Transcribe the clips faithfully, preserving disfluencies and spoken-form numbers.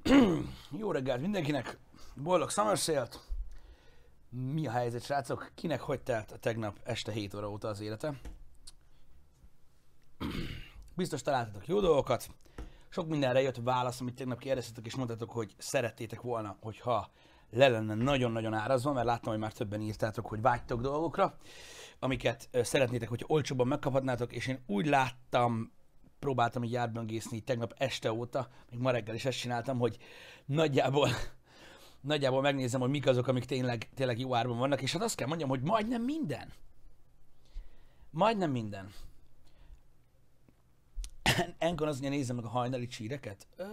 Jó reggelt mindenkinek, boldog Summer Sale-t. Mi a helyzet, srácok? Kinek hogy telt a tegnap este hét óra óta az élete? Biztos találtatok jó dolgokat. Sok mindenre jött válasz, amit tegnap kérdeztetek, és mondtatok, hogy szerettétek volna, hogyha le lenne nagyon-nagyon árazva, mert láttam, hogy már többen írtátok, hogy vágytok dolgokra, amiket ö, szeretnétek, hogy olcsóban megkaphatnátok, és én úgy láttam, próbáltam így járbanggészni tegnap este óta, még ma reggel is ezt csináltam, hogy nagyjából, nagyjából megnézem, hogy mik azok, amik tényleg, tényleg jó árban vannak, és hát azt kell mondjam, hogy majdnem minden. Majdnem minden. Enkor az, hogy nézzem meg a hajnali csíreket. Ö...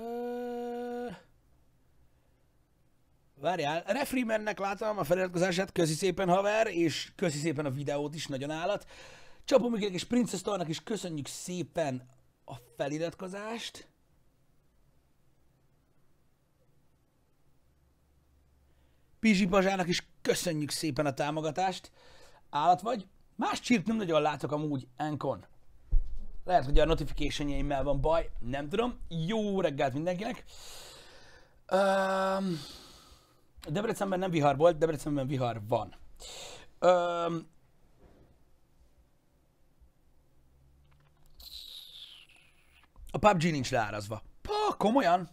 Várjál, Refrimennek látom a feliratkozását, köszi szépen haver, és köszi szépen a videót is, nagyon állat. Csapomikének és Princess Tornak is köszönjük szépen a feliratkozást. Pizsi Bazsának is köszönjük szépen a támogatást. Állat vagy. Más csírt nem nagyon látok amúgy Enkon. Lehet, hogy a notification-jeimmel van baj, nem tudom. Jó reggelt mindenkinek. Um, Debrecenben nem vihar volt, Debrecenben vihar van. Um, a pé u bé gé nincs leárazva. Pá, komolyan?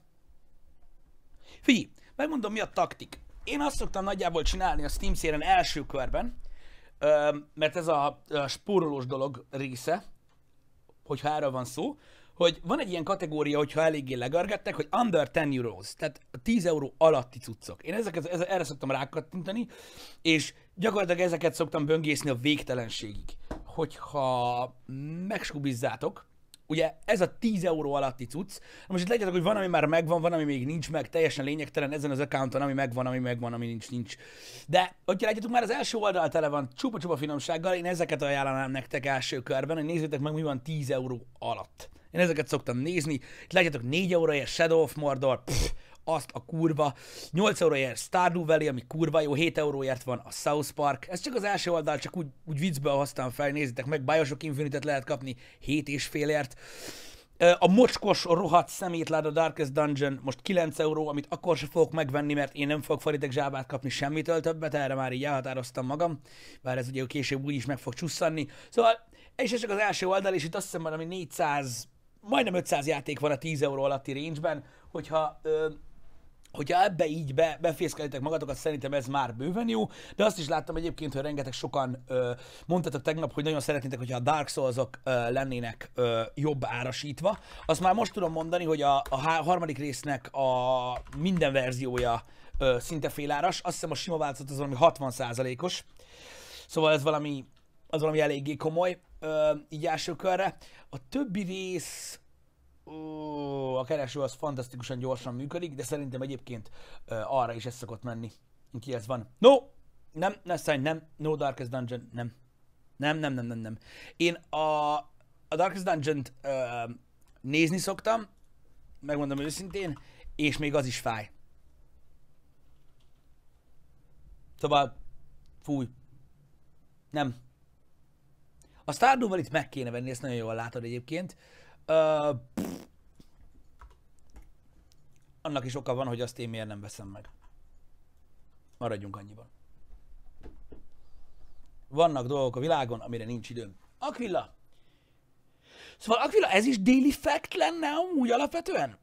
Figyelj, megmondom mi a taktik. Én azt szoktam nagyjából csinálni a Steam szélen első körben, mert ez a spórolós dolog része, hogyha erről van szó, hogy van egy ilyen kategória, hogyha eléggé legargettek, hogy under ten euros, tehát tíz euró alatti cuccok. Én ezeket, ez, erre szoktam rákattintani, és gyakorlatilag ezeket szoktam böngészni a végtelenségig. Hogyha megskubizzátok, ugye ez a tíz euró alatti cucc, most itt legyetek, hogy van, ami már megvan, van, ami még nincs meg, teljesen lényegtelen ezen az accounton, ami megvan, ami megvan, ami nincs, nincs. De, hogyha látjátok, már az első oldal tele van csupa-csupa finomsággal, én ezeket ajánlanám nektek első körben, hogy nézzétek meg, mi van tíz euró alatt. Én ezeket szoktam nézni. Itt látjátok, négy euróért Shadow of Mordor, pff, azt a kurva, nyolc euróért Stardew Valley, ami kurva jó, hét euróért van a South Park. Ez csak az első oldal, csak úgy, úgy viccből hoztam fel, nézzétek meg, Bioshock Infinite-et lehet kapni hét és félért. A mocskos, rohadt szemétlád a Darkest Dungeon most kilenc euró, amit akkor sem fogok megvenni, mert én nem fogok faritek zsábát kapni semmitől többet, erre már így elhatároztam magam, bár ez ugye később úgyis meg fog csusszanni. Szóval, és ez csak az első oldal, és itt azt hiszem valami négyszáz, majdnem ötszáz játék van a tíz euró alatti range-ben, hogyha... Ö, Hogyha ebbe így be, befészkelitek magatokat, szerintem ez már bőven jó, de azt is láttam egyébként, hogy rengeteg sokan ö, mondtatok tegnap, hogy nagyon szeretnétek, hogyha a Dark Souls-ok ö, lennének ö, jobb árasítva. Azt már most tudom mondani, hogy a, a harmadik résznek a minden verziója ö, szinte féláras, azt hiszem a sima változat az valami hatvan százalékos, szóval ez valami, az valami eléggé komoly, ö, így első körre. A többi rész... Ó, a kereső az fantasztikusan gyorsan működik, de szerintem egyébként uh, arra is ez szokott menni. Ki ez van? No! Nem, Nessai, nem. No Darkest Dungeon, nem. Nem, nem, nem, nem, nem. Én a, a Darkest Dungeon-t uh, nézni szoktam, megmondom őszintén, és még az is fáj. Szóval, fúj. Nem. A Stardew-val itt meg kéne venni, ezt nagyon jól látod egyébként. Uh, annak is oka van, hogy azt én miért nem veszem meg. Maradjunk annyiban. Vannak dolgok a világon, amire nincs időm. Aquila! Szóval Aquila, ez is daily fact lenne amúgy alapvetően?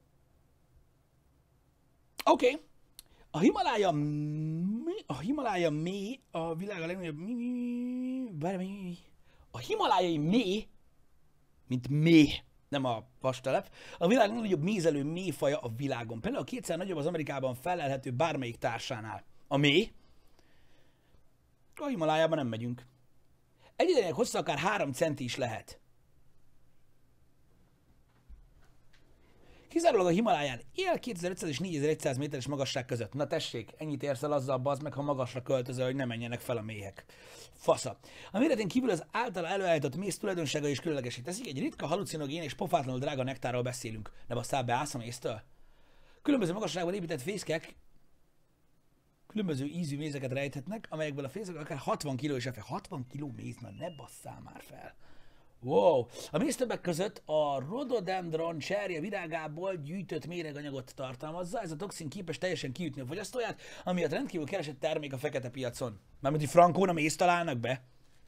Oké. Okay. A Himalája mi? A Himalája mély, a világ a legnagyobb mi, mi, mi, mi, mi, mi. A himalájai mély, mint mély, nem a vastelep, a világ legnagyobb mézelő mélyfaja a világon. Például kétszer nagyobb az Amerikában felelhető bármelyik társánál. A mély. A Himalájában nem megyünk. Egyedülnek hossza akár három centi is lehet. Kizárólag a Himaláján él kétezer-ötszáz és négyezer-száz méteres magasság között. Na tessék, ennyit érsz el azzal, bazd meg, ha magasra költözöl, hogy ne menjenek fel a méhek. Fasza. A méretén kívül az általa előállított méz tulajdonsága is különlegesé teszik. Egy ritka halucinogén és pofátlanul drága nektárról beszélünk. Ne basszál be, állsz a méztől? Különböző magasságban épített fészkek különböző ízű mézeket rejthetnek, amelyekből a fészek akár hatvan kiló is elfér. hatvan kiló méz, na ne basszál már fel. Wow. A méz többek között a rhododendron cserje virágából gyűjtött méreganyagot tartalmazza. Ez a toxin képes teljesen kiütni a fogyasztóját, amiatt rendkívül keresett termék a fekete piacon. Mármint, hogy frankón a mézt találnak be.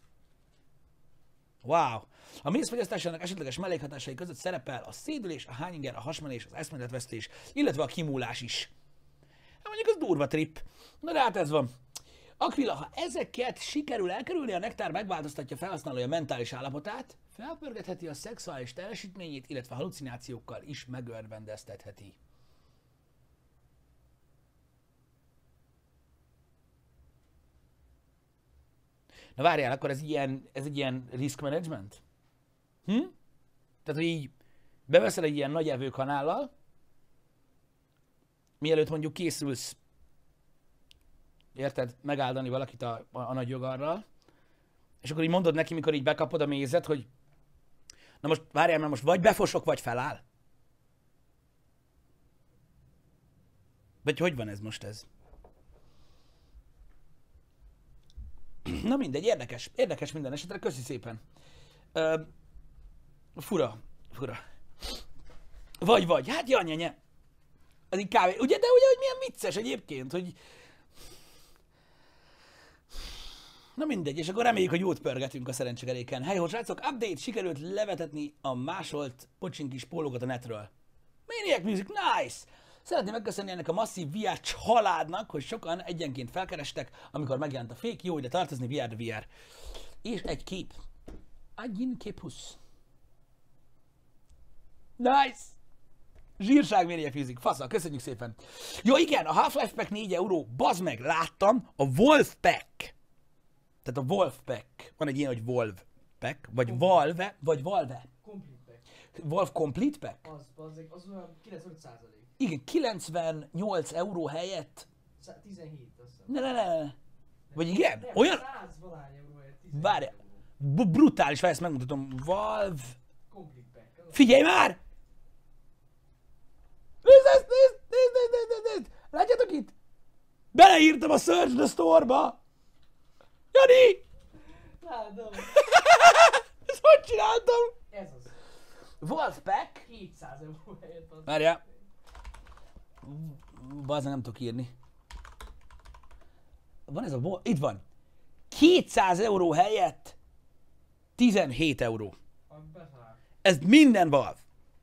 Wow. A méz fogyasztásának esetleges mellékhatásai között szerepel a szédülés, a hányinger, a hasmenés, az eszméletvesztés, illetve a kimúlás is. Hát mondjuk az durva trip. Na de hát ez van. Aquila, ha ezeket sikerül elkerülni, a nektár megváltoztatja felhasználója mentális állapotát, felpörgetheti a szexuális teljesítményét, illetve halucinációkkal is megörvendeztetheti. Na várjál, akkor ez, ilyen, ez egy ilyen risk management? Hm? Tehát, hogy így beveszel egy ilyen nagy evőkanállal, mielőtt mondjuk készülsz, érted, megáldani valakit a, a, a nagy jogarral, és akkor így mondod neki, mikor így bekapod a mézet, hogy na most várjál, mert most vagy befosok, vagy feláll. Vagy hogy van ez most ez? Na mindegy, érdekes. Érdekes minden esetre, köszi szépen. Ö, fura, fura. Vagy, vagy, hát janyanye. Az így kávé. Ugye, de ugye, hogy milyen vicces egyébként, hogy... Na mindegy, és akkor reméljük, hogy jót pörgetünk a szerencsekeréken. Hey, hogy srácok, update, sikerült levetetni a másolt pocsinkis pólókat a netről. Maniac Music, nice! Szeretném megköszönni ennek a masszív vé er családnak, hogy sokan egyenként felkerestek, amikor megjelent a fék, jó ide tartozni, vé er de vé er. És egy kép. Agyin képusz. Nice! Zsírság Maniac Music, faszal, köszönjük szépen. Jó, igen, a Half-Life Pack négy euró, bazd meg, láttam, a Wolf Pack. Tehát a Wolf Pack. Van egy ilyen, hogy Wolf Pack, vagy Valve, vagy Valve. Complete pack. Wolf Complete Pack? Az, az, az olyan kilencvenöt százalék. Igen, kilencvennyolc euró helyett. tizenhét, azt hiszem. Ne, ne, ne, ne. Vagy igen? Nem, Olyan? száz valány euró helyett tizenhét. Várj, b- brutális, várj, ezt megmutatom. Valve... Complete pack. Az Figyelj már! Nézd ezt, nézd, nézd, nézd, nézd, nézd, nézd! Látjátok itt? Beleírtam a Search the Store-ba! Jani! Látom. Ezt hogy csináltam? Ez az. Wolfpack. kétszáz euró helyett az. Várjál. Bazd, nem tudok írni. Van ez a... Wo- Itt van. kétszáz euró helyett tizenhét euró. Az beszáll. Ez minden Valve.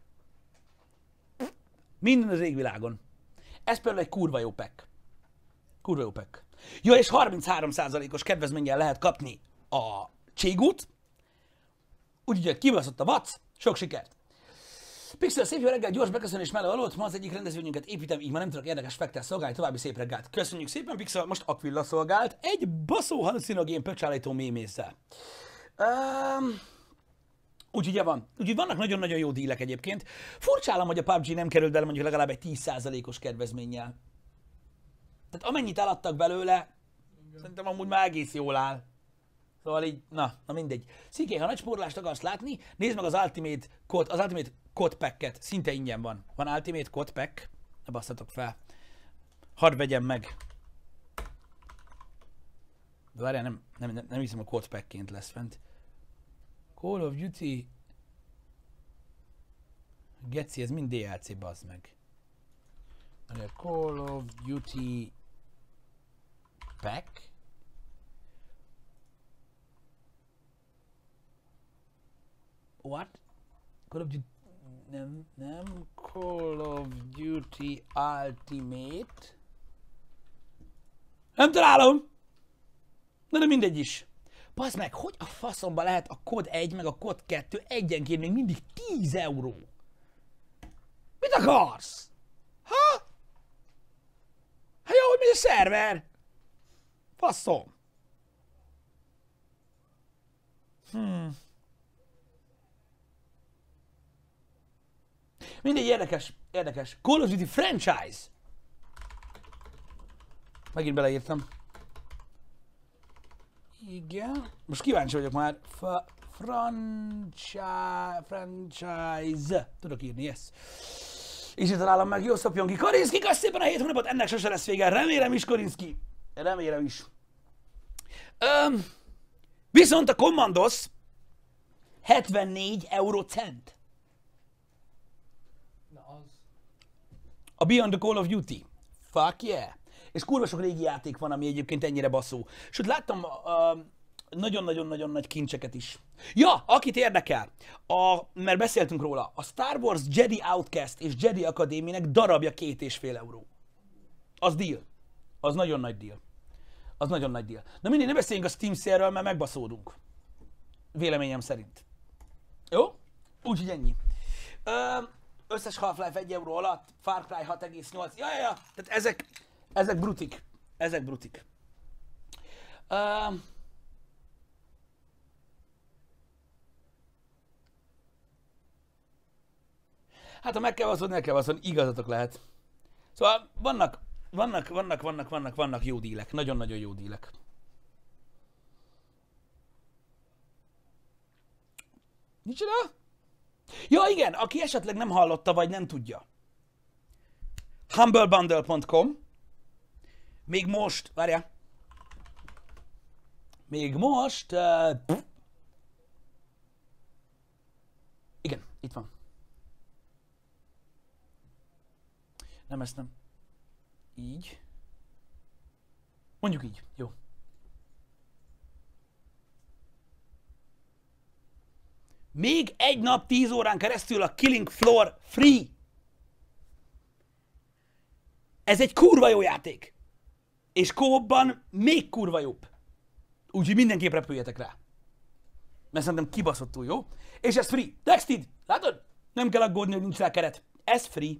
Minden az égvilágon. Ez például egy kurva jó pack. Kurva jó pack. Jó, és harminchárom százalékos kedvezménnyel lehet kapni a Cségút. Úgyhogy, hogy kibaszott a vac, sok sikert! Pixel, szép jó reggel, gyors beköszönés mellett alatt. Ma az egyik rendezvényünket építem, így ma nem tudok érdekes fektel szolgálni, további szép reggelt. Köszönjük szépen, Pixel, most Aquila szolgált egy baszó halucinogén pöcsállító mémésszel. Um, úgyhogy ja, van. Úgyhogy vannak nagyon-nagyon jó dílek egyébként. Furcsálom, hogy a pé u bé gé nem került bele mondjuk legalább egy tíz százalékos kedvezménnyel. Tehát amennyit eladtak belőle, szerintem amúgy már egész jól áll. Szóval így, na, na mindegy. Sziké, ha nagy spórolást akarsz látni, nézd meg az Ultimate Code, az Ultimate Code Pack-et. Szinte ingyen van. Van Ultimate Code Pack? Ne basszatok fel. Hadd vegyem meg. De várjál, nem, nem, nem, nem hiszem a Code Pack-ként lesz fent. Call of Duty... Geci, ez mind dé el cé, bazd meg. Várjál, Call of Duty... Pack? What? Call of Duty... Nem, nem. Call of Duty Ultimate... Nem találom! Na de mindegy is. Bazd meg, hogy a faszomba lehet a kod egy meg a kod kettő egyenként még mindig tíz euró? Mit akarsz? Ha? Hát jó, hogy megy a szerver? Faszom. Hmm. Mindegy, érdekes, érdekes. Call of Duty franchise. Megint beleírtam. Igen. Most kíváncsi vagyok már. F- franchise, franchise. Tudok írni, yes. És itt találom meg, jó szopjon ki. Korinszki, kösz szépen a hét hónapot, ennek sose lesz vége. Remélem is, Korinszki. Remélem is. Öm, viszont a Commandos hetvennégy eurocent. Na az. A Beyond the Call of Duty. Fuck yeah. És kurva sok régi játék van, ami egyébként ennyire baszó. Sőt, láttam uh, nagyon-nagyon-nagyon nagy kincseket is. Ja, akit érdekel, a, mert beszéltünk róla, a Star Wars Jedi Outcast és Jedi Academy-nek darabja két és fél euró. Az deal. Az nagyon nagy deal. Az nagyon nagy deal. Na mindig ne beszéljünk a Steam sale-ről, mert megbaszódunk. Véleményem szerint. Jó? Úgyhogy ennyi. Ö, összes Half-Life egy euró alatt, Far Cry hat egész nyolc. Ja, ja, ja. Tehát ezek, ezek brutik. Ezek brutik. Ö, hát ha meg kell baszodni, meg kell baszodni, igazatok lehet. Szóval vannak, vannak, vannak, vannak, vannak, vannak jó dílek. Nagyon-nagyon jó dílek. Micsoda? Ja igen, aki esetleg nem hallotta, vagy nem tudja. humblebundle pont com. Még most, várjál. Még most... Uh, igen, itt van. Nem, ezt nem. Így. Mondjuk így, jó. Még egy nap, tíz órán keresztül a Killing Floor free. Ez egy kurva jó játék. És co-opban még kurva jobb. Úgyhogy mindenképp repüljetek rá. Mert szerintem kibaszottul jó. És ez free. Texted, látod? Nem kell aggódni, hogy nincs rá keret. Ez free.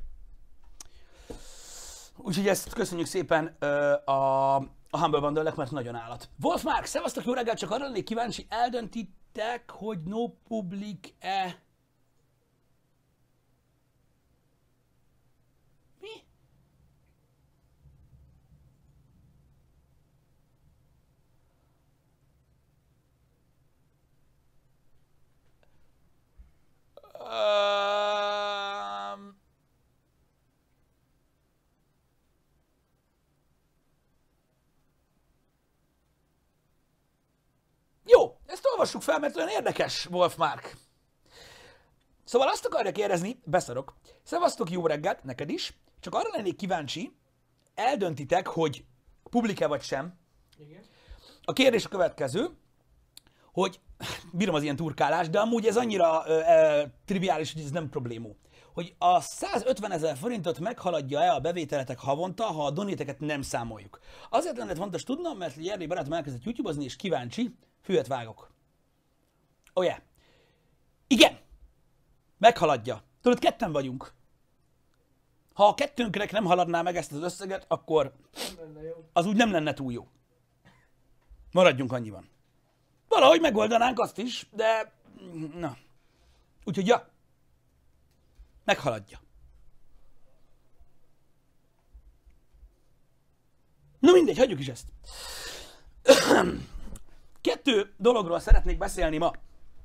Úgyhogy ezt köszönjük szépen ö, a, a Humble Bundle-nek, mert nagyon állat. Wolfmark, szevasztok, jó reggelt, csak arra lennék kíváncsi, eldöntitek, hogy no public-e... Mi? Um... Jó, ezt olvassuk fel, mert olyan érdekes, Wolfmark. Szóval azt akarja kérdezni, beszarok. Szevasztok, jó reggelt, neked is. Csak arra lennék kíváncsi, eldöntitek, hogy publike vagy sem. Igen. A kérdés a következő, hogy bírom az ilyen turkálást, de amúgy ez annyira ö, ö, triviális, hogy ez nem problémó. Hogy a százötven ezer forintot meghaladja-e a bevételetek havonta, ha a donéteket nem számoljuk. Azért lenne fontos tudnom, mert Jerry barátom elkezdett YouTube-ozni, és kíváncsi, füvet vágok. Oh yeah. Igen! Meghaladja. Tudod, ketten vagyunk. Ha a kettőnknek nem haladná meg ezt az összeget, akkor Nem lenne jó. az úgy nem lenne túl jó. Maradjunk annyiban. Valahogy megoldanánk azt is, de... Na. Úgyhogy ja. Meghaladja. Na mindegy, hagyjuk is ezt. Kettő dologról szeretnék beszélni ma.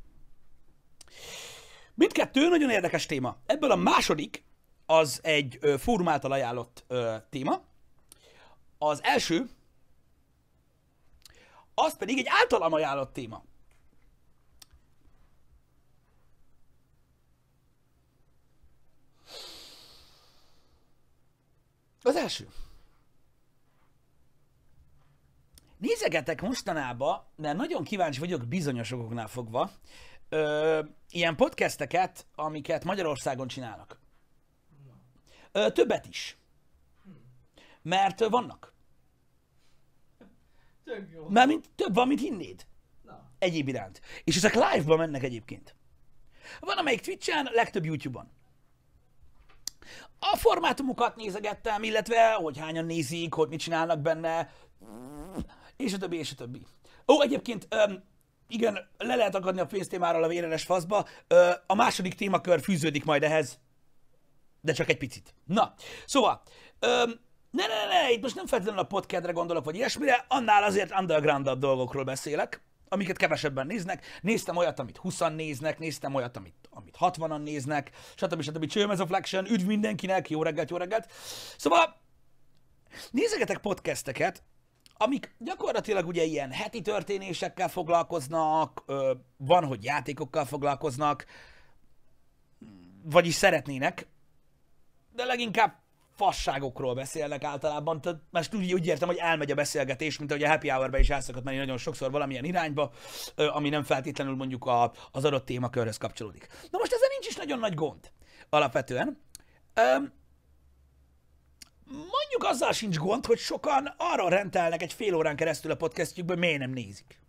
Mindkettő nagyon érdekes téma. Ebből a második az egy ö, fórum által ajánlott ö, téma. Az első az pedig egy általam ajánlott téma. Az első. Nézegetek mostanában, de nagyon kíváncsi vagyok bizonyos okoknál fogva, ö, ilyen podcasteket, amiket Magyarországon csinálnak. Ö, többet is. Mert ö, vannak. Tök jó. Mármint több van, mint hinnéd. Na. Egyéb iránt. És ezek live-ban mennek egyébként. Van amelyik Twitch-en, legtöbb YouTube-on. A formátumokat nézegettem, illetve hogy hányan nézik, hogy mit csinálnak benne, és a többi, és a többi. Ó, egyébként, öm, igen, le lehet akadni a pénztémáról a vérenes faszba. Ö, a második témakör fűződik majd ehhez, de csak egy picit. Na, szóval, öm, ne, ne, ne, itt most nem feltétlenül a podcastre gondolok, vagy ilyesmire, annál azért undergroundabb dolgokról beszélek, amiket kevesebben néznek. Néztem olyat, amit húszan néznek, néztem olyat, amit, amit hatvanan néznek, stb. stb. Csőmezoflexion, üdv mindenkinek, jó reggelt, jó reggelt. Szóval nézegetek podcasteket, amik gyakorlatilag ugye ilyen heti történésekkel foglalkoznak, ö, van, hogy játékokkal foglalkoznak, vagyis szeretnének, de leginkább fasságokról beszélnek általában. Tehát most úgy, úgy értem, hogy elmegy a beszélgetés, mint ahogy a happy hour-ben is el szokott menni nagyon sokszor valamilyen irányba, ami nem feltétlenül mondjuk a, az adott témakörhöz kapcsolódik. Na most ezzel nincs is nagyon nagy gond alapvetően. Öm, mondjuk azzal sincs gond, hogy sokan arra rendelnek egy fél órán keresztül a podcastjükből, miért nem nézik.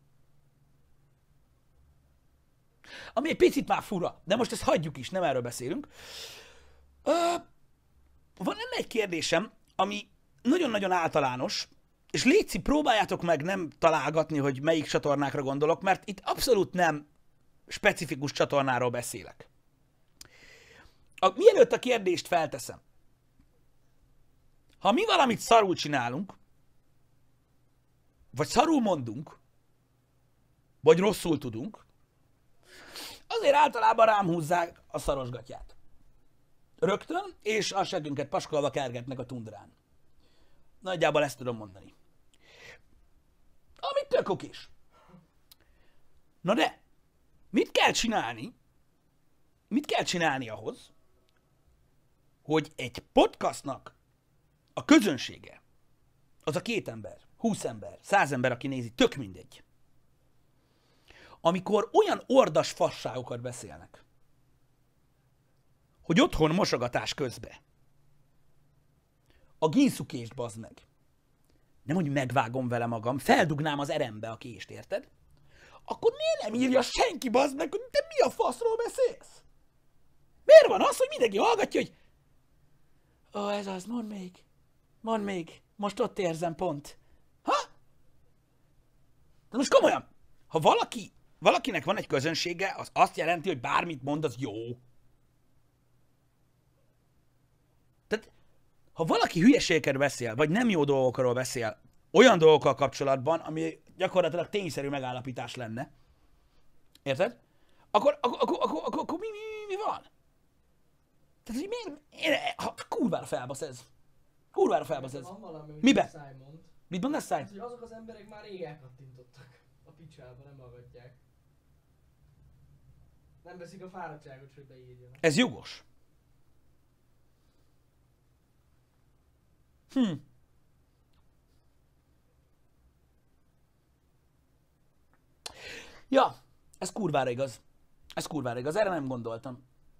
Ami egy picit már fura, de most ezt hagyjuk is, nem erről beszélünk. Ö, van enne egy kérdésem, ami nagyon-nagyon általános, és létszik, próbáljátok meg nem találgatni, hogy melyik csatornákra gondolok, mert itt abszolút nem specifikus csatornáról beszélek. A, mielőtt a kérdést felteszem, ha mi valamit szarul csinálunk, vagy szarul mondunk, vagy rosszul tudunk, azért általában rám húzzák a szarosgatját. Rögtön, és a segünket paskolva kergetnek a tundrán. Nagyjából ezt tudom mondani. Amit tök okés. Na de, mit kell csinálni? Mit kell csinálni ahhoz, hogy egy podcastnak a közönsége, az a két ember, húsz ember, száz ember, aki nézi, tök mindegy. Amikor olyan ordas fasságokat beszélnek, hogy otthon mosogatás közbe a gínszukést, bazd meg, nem, hogy megvágom vele magam, feldugnám az erembe a kést, érted? Akkor miért nem írja senki, bazd meg, hogy te mi a faszról beszélsz? Miért van az, hogy mindenki hallgatja, hogy ó, oh, ez az, mondd még, mondd még, most ott érzem pont. Ha? De most komolyan, ha valaki, valakinek van egy közönsége, az azt jelenti, hogy bármit mond, az jó. Tehát, ha valaki hülyeségekről beszél, vagy nem jó dolgokról beszél, olyan dolgokkal kapcsolatban, ami gyakorlatilag tényszerű megállapítás lenne, érted? Akkor, akkor, akkor, akkor, akkor, akkor mi, mi, mi van? Tehát, hogy miért, én, ha, kurvára felbasz ez. Kurvára felbasz ez. Van valami, hogy Mibe? Simon. Mit mondasz, Száj? Hát, hogy azok az emberek már rég elkattintottak a picsába, nem hallgatják. Nem veszik a fáradtságot, hogy beírjanak. Ez jogos. Hm. Ja, ez kurvára igaz. Ez kurvára igaz, erre nem gondoltam.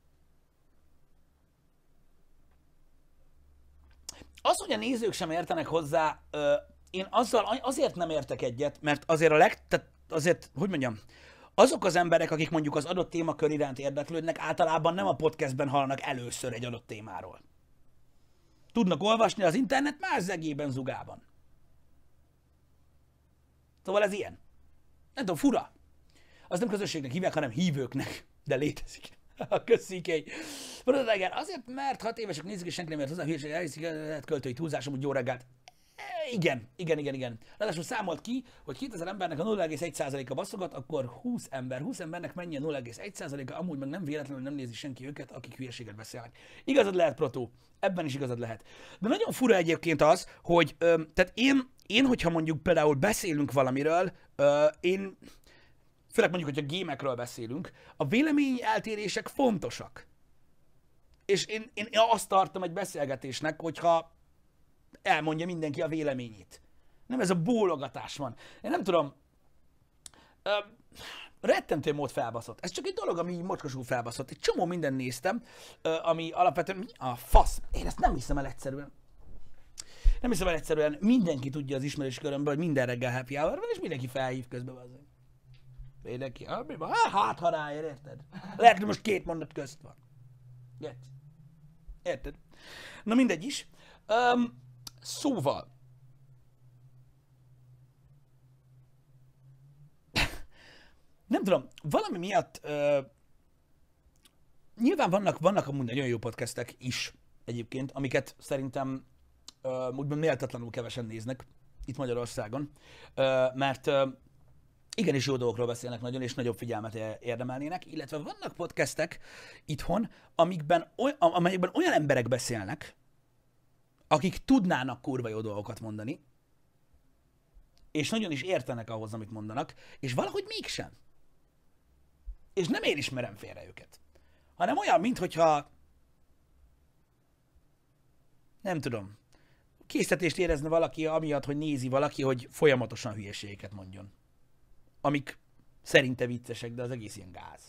Az, hogy a nézők sem értenek hozzá, ö, én azzal azért nem értek egyet, mert azért a leg... Tehát azért, hogy mondjam, azok az emberek, akik mondjuk az adott témakör iránt érdeklődnek, általában nem a podcastben hallanak először egy adott témáról. Tudnak olvasni az internet más zegében, zugában. Szóval ez ilyen. Nem tudom, fura. Az nem közösségnek hívják, hanem hívőknek. De létezik. Köszikej. Mondod, igen, azért, mert hat évesek nézik, és senki nem ért hozzá, hülyeség, elhiszik, lehet költői túlzásom, hogy jó reggelt. E, igen, igen, igen, igen. Ráadásul számolt ki, hogy kétezer embernek a nulla egész egy százaléka baszogat, akkor húsz ember, húsz embernek mennyi a nulla egész egy százaléka, amúgy meg nem véletlenül nem nézi senki őket, akik hülyeséget beszélnek. Igazad lehet, Protó. Ebben is igazad lehet. De nagyon fura egyébként az, hogy ö, tehát én, én, hogyha mondjuk például beszélünk valamiről, ö, én, főleg mondjuk, hogyha gémekről beszélünk, a véleményeltérések fontosak. És én, én azt tartom egy beszélgetésnek, hogyha elmondja mindenki a véleményét. Nem ez a bólogatás van. Én nem tudom, ö, rettentő mód felbaszott. Ez csak egy dolog, ami mocskosul felbaszott. Egy csomó mindent néztem, ö, ami alapvetően mi a fasz. Én ezt nem hiszem el egyszerűen. Nem hiszem el egyszerűen. Mindenki tudja az ismerős körömből, hogy minden reggel happy hour van, és mindenki felhív közben azért. Mindenki, ah, mi van? Hát, ha ráér, érted? Lehet, hogy most két mondat közt van. Érted? Érted? Na mindegy is. Um, szóval. Nem tudom, valami miatt uh, nyilván vannak, vannak amúgy nagyon jó podcastek is egyébként, amiket szerintem uh, úgymond méltatlanul kevesen néznek itt Magyarországon, uh, mert uh, igenis jó dolgokról beszélnek nagyon, és nagyobb figyelmet érdemelnének, illetve vannak podcastek itthon, amikben oly, amelyekben olyan emberek beszélnek, akik tudnának kurva jó dolgokat mondani, és nagyon is értenek ahhoz, amit mondanak, és valahogy mégsem. És nem én ismerem félre őket. Hanem olyan, minthogyha nem tudom, késztetést érezne valaki amiatt, hogy nézi valaki, hogy folyamatosan hülyeségeket mondjon. Amik szerinte viccesek, de az egész ilyen gáz.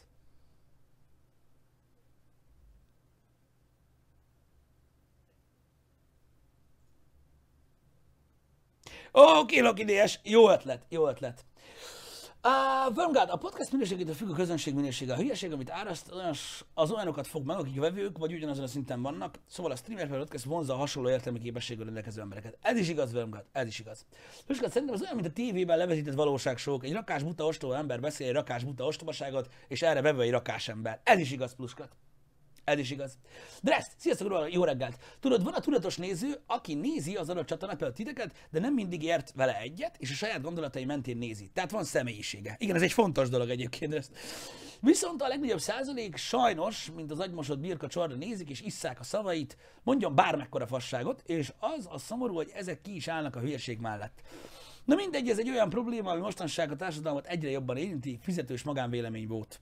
Ó, oké, Loki dé es, jó ötlet, jó ötlet. Uh, Wormgard, a podcast minőségétől függ a közönség minősége. A hülyeség, amit áraszt, az olyanokat fog meg, akik vevők, vagy ugyanazon a szinten vannak. Szóval a streamer per podcast vonzza a hasonló értelmi képességgel rendelkező embereket. Ez is igaz, Wormgard, ez is igaz. Luskát, szerintem az olyan, mint a tévében levetített valóságsók. Egy rakás buta ostoba ember beszél egy rakás buta ostobaságot, és erre vevő egy rakás ember. Ez is igaz, Pluskat. Ez is igaz. De ezt, sziasztok, Róla, jó reggelt! Tudod, van a tudatos néző, aki nézi az adott csatornát, például titeket, de nem mindig ért vele egyet, és a saját gondolatai mentén nézi. Tehát van személyisége. Igen, ez egy fontos dolog egyébként. Ezt. Viszont a legnagyobb százalék sajnos, mint az agymosott birka csorra nézik, és isszák a szavait, mondjon bármekkora fasságot, és az a szomorú, hogy ezek ki is állnak a hülyeség mellett. Na mindegy, ez egy olyan probléma, ami mostanság a társadalmat egyre jobban érinti, fizetős magánvélemény volt.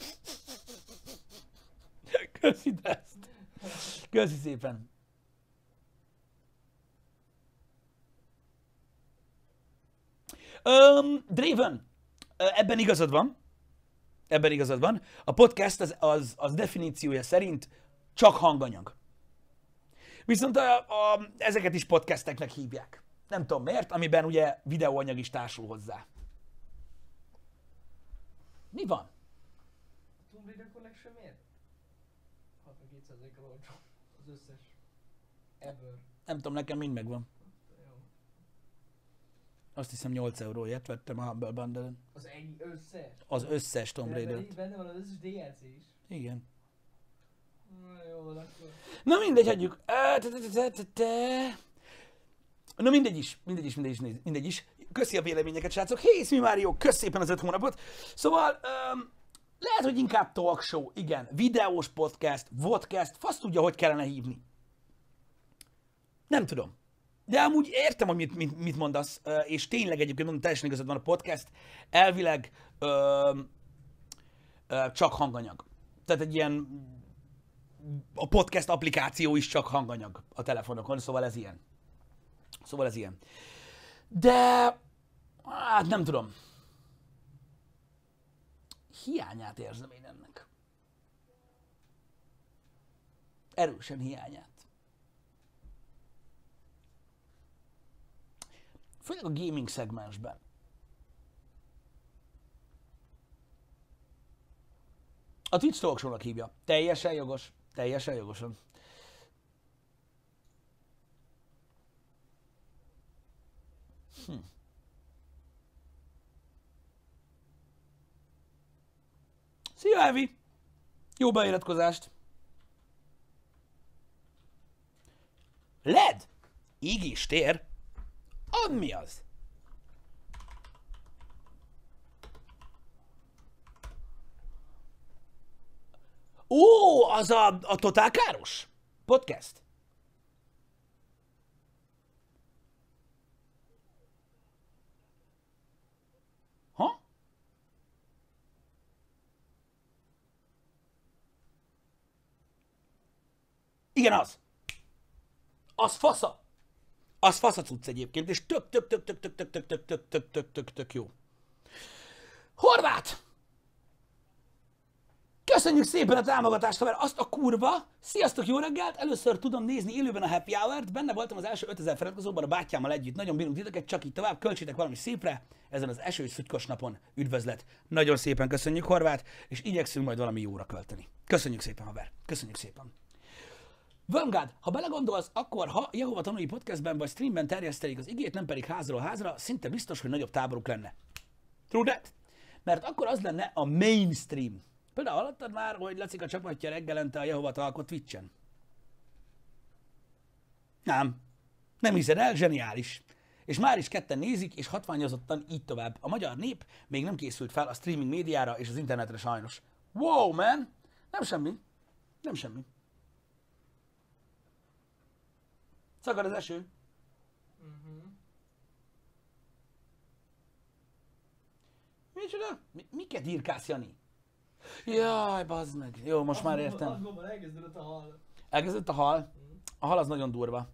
Köszi ezt. Köszi szépen. Um, Draven, ebben igazad van. Ebben igazad van. A podcast az, az, az definíciója szerint csak hanganyag. Viszont a, a, ezeket is podcasteknek hívják. Nem tudom miért, amiben ugye videóanyag is társul hozzá. Mi van? Tomb Raider Collection miért? hatvan-két százalékkal olcsó. Az összes. Ever. Nem tudom, nekem mind megvan. Jó. Azt hiszem nyolc euróért vettem a Humble Bundle-en. Az ennyi összes? Az összes Tomb De Raider-t. benne van az összes dé el cé is. Igen. Na, jó van akkor. Na mindegy, hagyjuk. Á, te, te, te, te, te. Na mindegy is, mindegy is, mindegy is, mindegy is. Köszi a véleményeket, srácok. Hé, Szmi Mário, kösz szépen az öt hónapot. Szóval, um, lehet, hogy inkább talk show, igen, videós podcast, vodcast, fasz tudja, hogy kellene hívni. Nem tudom. De amúgy értem, hogy mit, mit, mit mondasz, és tényleg egyébként mondom, teljesen igazad van, a podcast elvileg ö, ö, csak hanganyag. Tehát egy ilyen, a podcast applikáció is csak hanganyag a telefonokon, szóval ez ilyen. Szóval ez ilyen. De, hát nem tudom. Hiányát érzem én ennek. Erősen hiányát. Főleg a gaming szegmensben. A Twitch Talk Show-nak hívja. Teljesen jogos. Teljesen jogosan. Hm. Szia, Evi! Jó beiratkozást! led? Igis tér? Az mi az? Ó, az a, a Totál Káros podcast? Ha? Igen, az. Az fasza. Az fasza cucc egyébként, és tök, tök, tök, tök, tök, tök, tök, tök, tök, tök, tök, tök, tök jó. Horváth! Köszönjük szépen a támogatást, haver! Azt a kurva! Sziasztok, jó reggelt! Először tudom nézni élőben a Happy Hour-t, benne voltam az első ötezer feliratkozóban a bátyámmal együtt. Nagyon bírunk titeket, csak így tovább, költsétek valami szépre ezen az esős szutykos napon. Üdvözlet! Nagyon szépen köszönjük, Horváth, és igyekszünk majd valami jóra költeni. Köszönjük szépen, haver! Köszönjük szépen! Wormgard, ha belegondolsz, akkor ha Jehova Tanúi podcastben vagy streamben terjesztelik az igét, nem pedig házról házra, szinte biztos, hogy nagyobb táboruk lenne. True that? Mert akkor az lenne a mainstream. Például hallottad már, hogy Lacika csapatja reggelente a Jehovat alkot Twitchen? Nem. Nem hiszed el, zseniális. És már is ketten nézik, és hatványozottan így tovább. A magyar nép még nem készült fel a streaming médiára és az internetre sajnos. Wow, man! Nem semmi. Nem semmi. Szakad az eső. Uh-huh. Micsoda? Mi, miket írkálsz, Jani? Jaj, bazd meg. Jó, most már értem. Azt mondom, elkezdődött a hal. Elkezdődött a hal? A hal az nagyon durva.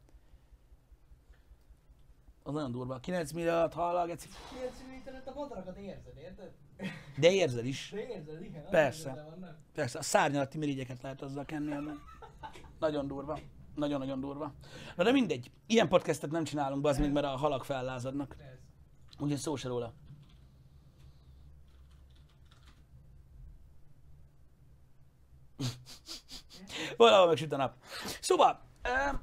Az nagyon durva. kilenc milliárd hal, geci. kilenc milliméteret a madarakat érzed, érted? De érzed is. De érzed, igen. az Persze. benne van, nem? Persze, a szárnyalatti mirigyeket lehet azzal kenni ebben. Nagyon durva. Nagyon-nagyon durva. Na de mindegy. Ilyen podcastet nem csinálunk, bazd meg, mert a halak fellázadnak. Persze. Úgyhogy szó se róla. Valahol megsüt a nap. Szóval... Uh,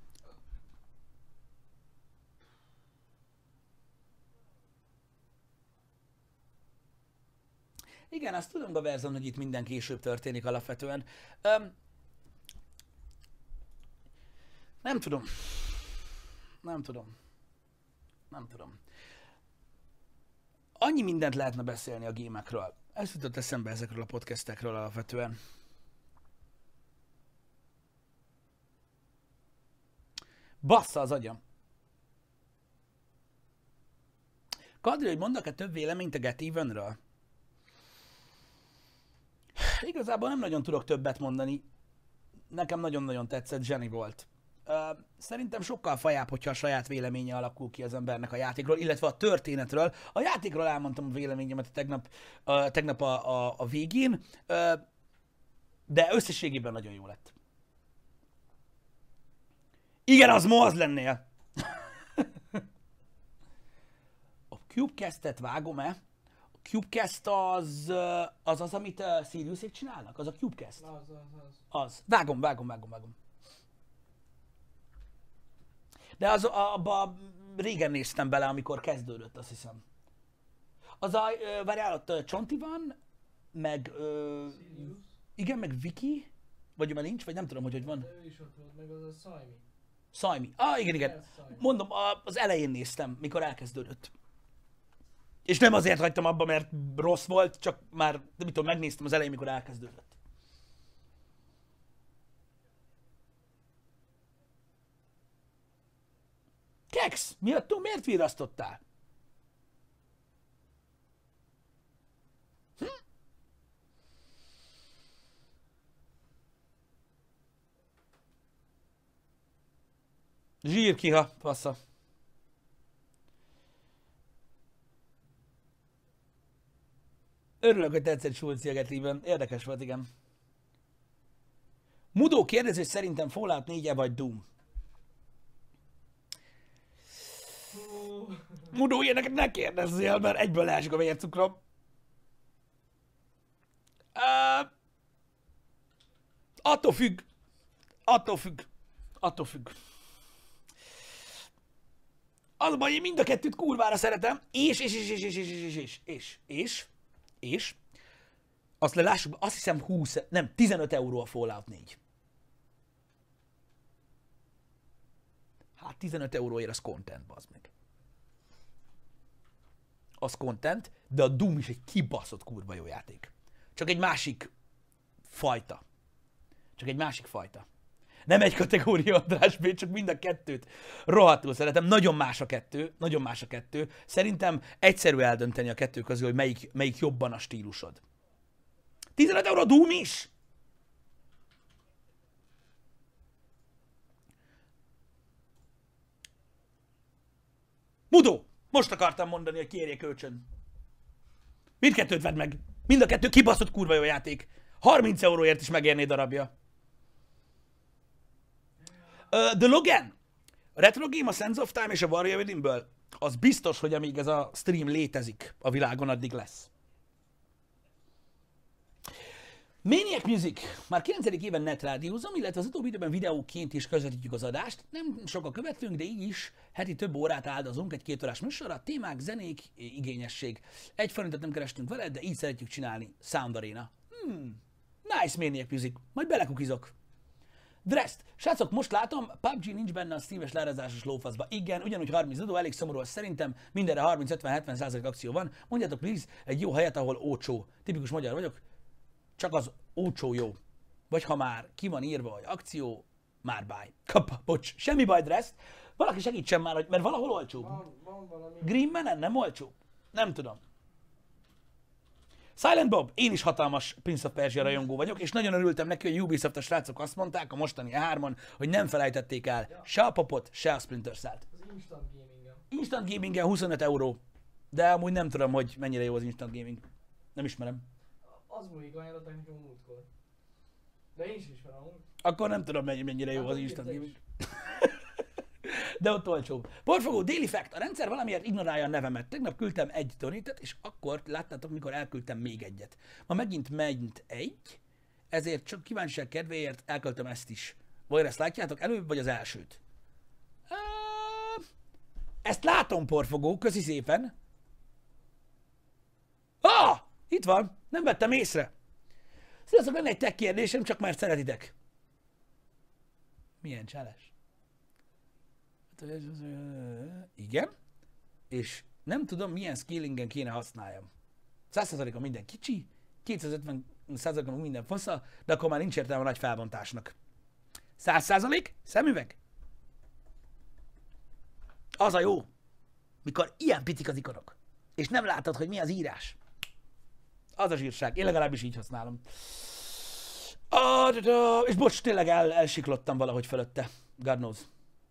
igen, azt tudom, Gaverzon, hogy itt minden később történik alapvetően. Um, nem tudom. Nem tudom. Nem tudom. Annyi mindent lehetne beszélni a gémekről. Ez jutott eszembe ezekről a podcastekről alapvetően. Bassza az agyam. Kadri, hogy mondok-e több véleményt a Get Evenről? Igazából nem nagyon tudok többet mondani. Nekem nagyon-nagyon tetszett, zseni volt. Uh, szerintem sokkal fajább, hogyha a saját véleménye alakul ki az embernek a játékról, illetve a történetről. A játékról elmondtam a véleményemet tegnap, uh, tegnap a, a, a végén, uh, de összességében nagyon jó lett. Igen, az ma az lennél. A Cubecast-et vágom-e? A Cubecast az az, az amit uh, Siriusék csinálnak? Az a Cubecast? Az, az, az. Az. Vágom, vágom, vágom, vágom. De az, abba régen néztem bele, amikor kezdődött, azt hiszem. Az a, uh, várjál, ott uh, Csonti van, meg... Uh, Sirius. igen, meg Viki? Vagy már nincs, vagy nem tudom, hogy hogy van. Ő is ott volt, meg az a Szajmi. Szajmi. Ah, igen, igen. Ez Szajmi. Mondom, a- az elején néztem, mikor elkezdődött. És nem azért hagytam abba, mert rossz volt, csak már, nem tudom, megnéztem az elején, mikor elkezdődött. Kex, miattunk miért virasztottál? Hm? Zsírkiha, passza. Örülök, hogy tetszett Sulci a Getlében. Érdekes volt, igen. Mudó kérdezi, hogy szerintem Fallout négy vagy Doom. Hú. Mudó, ilyeneket ne kérdezzél, mert egyből leesik a vércukrom. Uh, attól függ. Attól függ. Attól függ. Az a baj, én mind a kettőt kurvára szeretem, és, és, és, és, és, és, és, és, és, és, és, azt lelássuk, azt hiszem húsz, nem, tizenöt euró a Fallout négy. Hát tizenöt euróért az content, bazd meg. Az content, de a Doom is egy kibaszott kurva jó játék. Csak egy másik fajta. Csak egy másik fajta. Nem egy kategória, András B, csak mind a kettőt rohadtul szeretem. Nagyon más a kettő, nagyon más a kettő. Szerintem egyszerű eldönteni a kettő közül, hogy melyik, melyik jobban a stílusod. tizenöt euró Doom is? Mudó! Most akartam mondani, hogy kérje kölcsön. Mindkettőt vedd meg. Mind a kettő kibaszott kurva jó játék. harminc euróért is megérné darabja. Uh, The Logan, a Retro Game, a Sands of Time és a Warrior Within-ből, az biztos, hogy amíg ez a stream létezik a világon, addig lesz. Maniac Music. Már kilencedik éven netrádiózom, illetve az utóbbi időben videóként is közvetítjük az adást. Nem sok a követőnk, de így is heti több órát áldozunk egy két órás műsorra. Témák, zenék, igényesség. Egy forintot nem kerestünk vele, de így szeretjük csinálni. Sound Arena. Hmm. Nice Maniac Music. Majd belekukizok. Drest. Srácok, most látom, pé u bé gé nincs benne a Steam-es leárazásos lófaszba. Igen, ugyanúgy harminc dudó, elég szomorú, szerintem mindenre harminc, ötven, hetven százalék akció van. Mondjátok please egy jó helyet, ahol ócsó. Tipikus magyar vagyok, csak az ócsó jó. Vagy ha már ki van írva, hogy akció, már báj. Kappa, bocs, semmi baj, Drest. Valaki segítsen már, hogy, mert valahol olcsó. Van, van valami. Green Man-en nem olcsó? Nem tudom. Silent Bob, én is hatalmas Prince of Persia rajongó vagyok, és nagyon örültem neki, hogy a Ubisoft-os srácok azt mondták a mostani E hármon, hogy nem felejtették el Ja. se a Popot, se a Splinter Cell-t. Az instant gaming-en. Instant Gamingen huszonöt euró, de amúgy nem tudom, hogy mennyire jó az Instant Gaming. Nem ismerem. Az múlik, ajánlották nekem a múltkor. De én is ismerem amúgy. Akkor nem tudom, mennyi- mennyire jó Hát, az ott Instant írta Gaming. is. De ott olcsóbb. Porfogó, Daily Fact. A rendszer valamiért ignorálja a nevemet. Tegnap küldtem egy donétet, és akkor láttátok, mikor elküldtem még egyet. Ma megint ment egy, ezért csak kíváncsiság kedvéért elküldtem ezt is. Vagy ezt látjátok előbb, vagy az elsőt? Á, Ezt látom, Porfogó, köszi szépen. Ah! Itt van, nem vettem észre. Sziasztok, lenne egy tech kérdésem, csak már szeretitek. Milyen csalás? Igen. És nem tudom, milyen skillingen kéne használjam. száz százalékon minden kicsi, kétszázötven százalékon minden fasza, de akkor már nincs értelme a nagy felbontásnak. száz százalék szemüveg? Az a jó, mikor ilyen pitik az ikonok, és nem látod, hogy mi az írás. Az a zsírság. Én legalábbis így használom. Ah, de, de, és bocs, tényleg el, elsiklottam valahogy fölötte. God knows.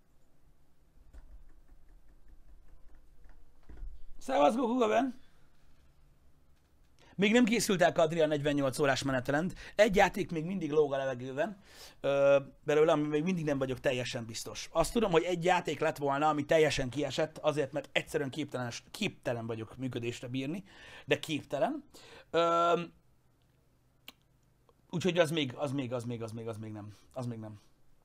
Szevasz, Gokugaben! Még nem készült el Kadri a negyvennyolc órás menetrend. Egy játék még mindig lóg a levegőben, ö, belőle, ami még mindig nem vagyok teljesen biztos. Azt tudom, hogy egy játék lett volna, ami teljesen kiesett, azért, mert egyszerűen képtelen, képtelen vagyok működésre bírni, de képtelen. Ö, úgyhogy az még, az még, az még, az még, az még nem. Az még nem.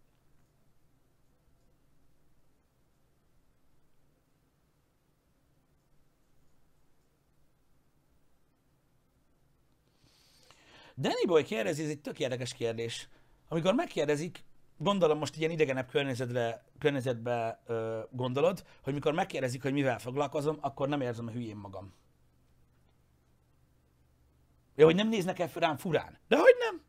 Danny Boy kérdezi, ez egy tök érdekes kérdés. Amikor megkérdezik, gondolom most ilyen idegenebb környezetre, környezetbe ö, gondolod, hogy mikor megkérdezik, hogy mivel foglalkozom, akkor nem érzem a hülyén magam. Ja, hogy nem néznek el rám furán. De hogy nem?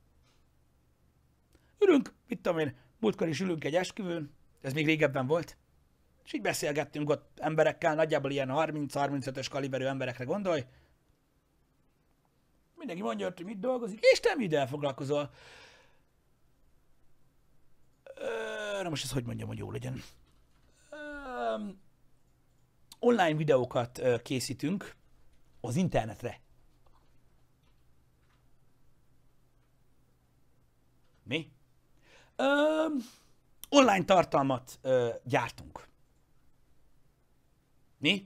Ülünk, mit tudom én, múltkor is ülünk egy esküvőn, ez még régebben volt, és így beszélgettünk ott emberekkel, nagyjából ilyen harminc-harmincötös kaliberű emberekre gondolj. Mindenki mondja, hogy mit dolgozik, és te mivel foglalkozol. Ö, na most ezt hogy mondjam, hogy jó legyen. Ö, online videókat ö, készítünk az internetre. Mi? Ö, online tartalmat ö, gyártunk. Mi?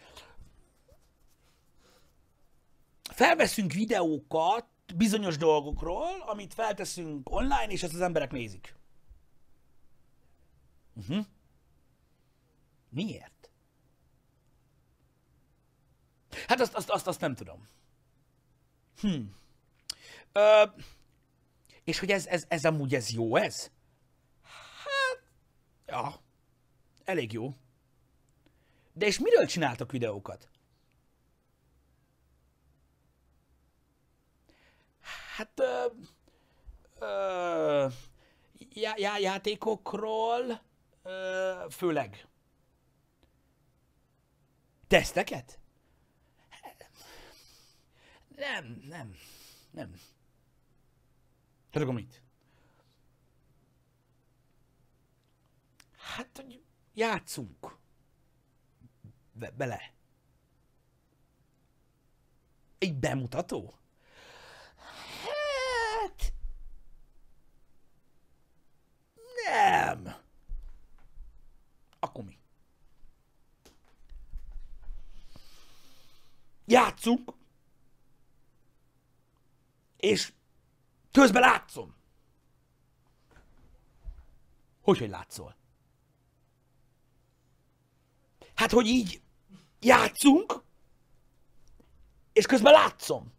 Felveszünk videókat bizonyos dolgokról, amit felteszünk online, és ezt az emberek nézik. Uh-huh. Miért? Hát azt, azt, azt, azt nem tudom. Hm. Ö, és hogy ez, ez, ez amúgy ez jó, ez? Hát, ja, elég jó. De és miről csináltok videókat? Hát, ö, ö, já, já, játékokról ö, főleg. Teszteket? Nem, nem, nem. Hát akkor mit? Hát, hogy játszunk. Be, bele. Egy bemutató? Hát... Nem. Akkor mi? Játszunk, és közben látszom. Hogy, hogy látszol? Hát, hogy így játszunk, és közben látszom.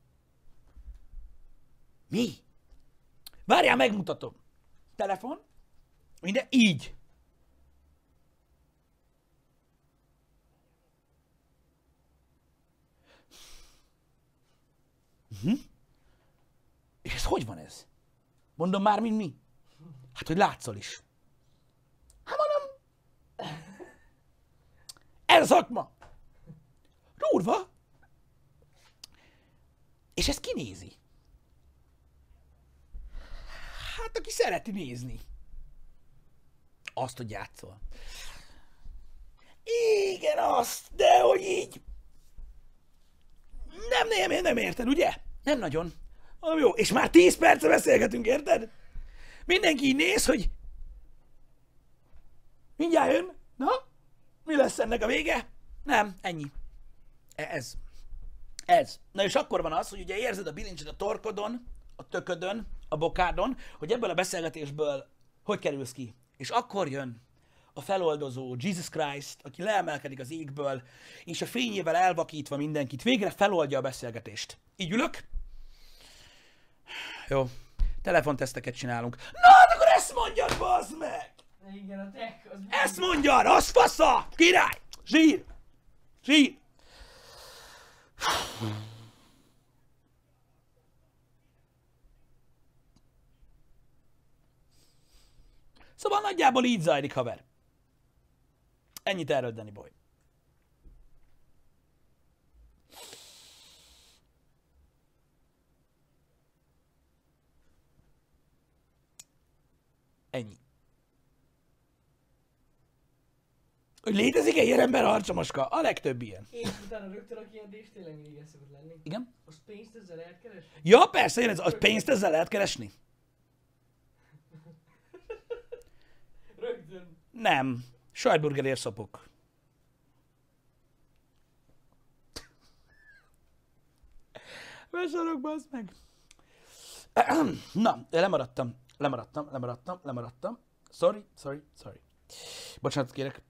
Mi? Várjál, megmutatom. Telefon, minden, így. Uh-huh. És ez hogy van ez? Mondom már, mint mi? Hát, hogy látszol is. Hát mondom, ez a szakma. Durva. És ezt kinézi. Hát, aki szereti nézni. Azt, hogy játszol. Igen, azt, de hogy így. Nem, nem, nem érted, ugye? Nem nagyon. Ah, jó, és már tíz perce beszélgetünk, érted? Mindenki így néz, hogy mindjárt jön. Na? Mi lesz ennek a vége? Nem, ennyi. Ez. Ez. Na és akkor van az, hogy ugye érzed a bilincset a torkodon, a töködön, a bokádon, hogy ebből a beszélgetésből hogy kerülsz ki. És akkor jön a feloldozó Jesus Christ, aki leemelkedik az égből, és a fényével elvakítva mindenkit, végre feloldja a beszélgetést. Így ülök. Jó. Telefonteszteket csinálunk. Na, hát akkor ezt mondjad, bazd meg! Igen, a tech az... Ezt mondjad, az fasza! Király! Zsír! Zsír! Szóval nagyjából így zajlik, haver. Ennyit erről, Danny Boy. Ennyi. Hogy létezik egy ilyen ember, Harcsamoska? A legtöbb ilyen. És utána rögtön a kérdés tényleg mindig ez szokott lenni. Igen? Most pénzt ezzel lehet keresni? Ja, persze, én ez, a pénzt ezzel lehet keresni? Rögtön. Nem. Sajtburgerért szopok. Beszarok, bazd meg. Na, lemaradtam. Lemaradtam, lemaradtam, lemaradtam. Sorry, sorry, sorry. Bocsánatot kérek.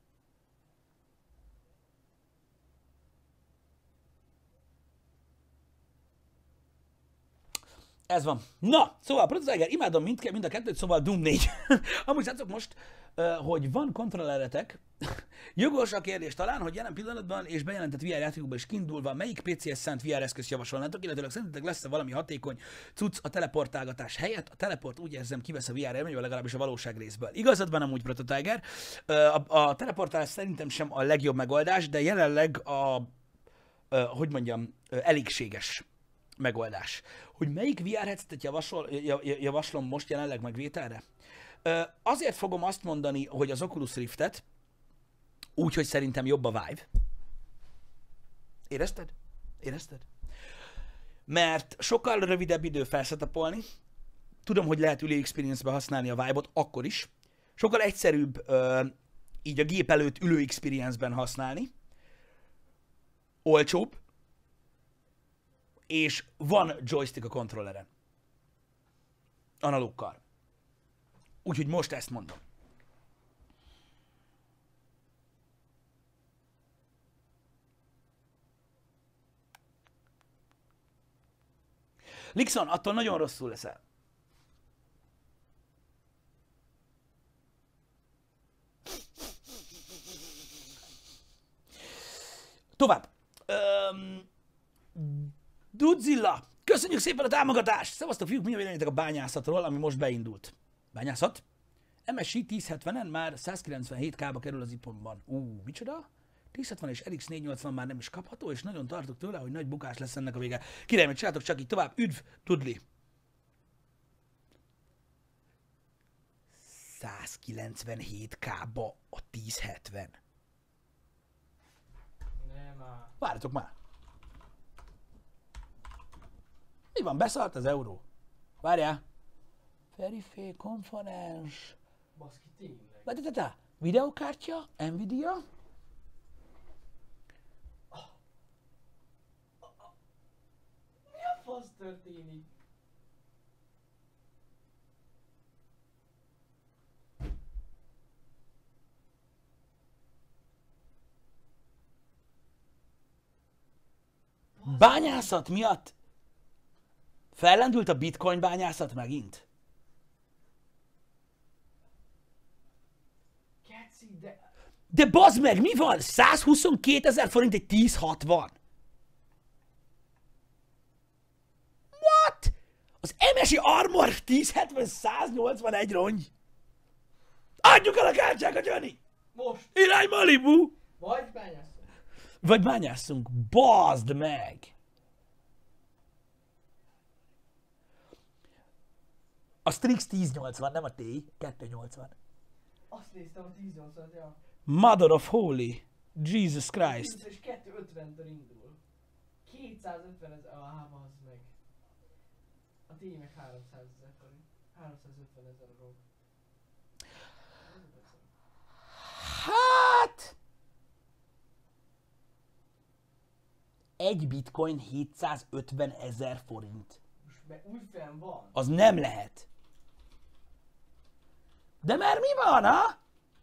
Ez van. Na, szóval Prototiger, imádom mind, mind a kettőt, szóval Doom négy. Amúgy srácok most, uh, hogy van kontrolleretek, jogos a kérdés talán, hogy jelen pillanatban és bejelentett vé er játékokban is kiindulva, melyik pé cé-es szánt vé er eszközt javasolnátok, illetőleg szerintetek lesz-e valami hatékony cucc a teleportálgatás helyett? A teleport úgy érzem kivesz a vé er élményből, legalábbis a valóság részből. Igazad van amúgy, Prototiger. Uh, a, a teleportálás szerintem sem a legjobb megoldás, de jelenleg a, uh, hogy mondjam, uh, elégséges megoldás. Hogy melyik vé er headsetet javasol, javaslom most jelenleg megvételre? Azért fogom azt mondani, hogy az Oculus Riftet, úgyhogy szerintem jobb a Vive. Érezted? Érezted? Mert sokkal rövidebb idő felszetapolni. Tudom, hogy lehet ülő experience-be használni a Vive-ot, akkor is. Sokkal egyszerűbb így a gép előtt ülő experience-ben használni. Olcsóbb. És van joystick a kontrolleren. Analókkal. Úgyhogy most ezt mondom. Lixon, attól nagyon rosszul leszel. Tovább. Öm... Dudzilla, köszönjük szépen a támogatást! Szevasztok, fiúk, mi a véleményetek a bányászatról, ami most beindult? Bányászat? em es i tíz hetvenen már százkilencvenhét ká-ba kerül az iPhone-ban. Ú, micsoda? tíz hetven és er iksz négyszáznyolcvan már nem is kapható, és nagyon tartok tőle, hogy nagy bukás lesz ennek a vége. Király, mit csináltok csak így tovább? Üdv, Tudli! százkilencvenhét ká-ba a tíz hetven. Nem már. Várjatok már! Mi van? Beszart az euró. Várjál. Verifé, komponens. Baszki, tényleg. Várjál, videokártya, Nvidia. Mi a fasz történik? Bányászat miatt fellendült a bitcoin bányászat megint? Keci, de... De bazd meg, mi van? százhuszonkétezer forint egy tíz hatvan. What? Az em es i Armor tíz hetven száznyolcvanegy rongy. Adjuk el a kártyákat, Jani! Most! Irány Malibu! Vagy bányászol. Vagy bányásszunk. Bazd meg! A Strix tíz nyolcvan, nem a Ti, kettő nyolcvan. Azt néztem a tíz nyolcvan, ja. Mother of Holy. Jesus Christ. És kettő ötventől indul. kétszázötven ezer, ah, bazd meg. A Ti meg háromszázezer forint. háromszázötven ezer a rog. Hát... Egy bitcoin hétszázötven ezer forint. Most meg úgy fenn van. Az nem lehet. De mert mi van, ha?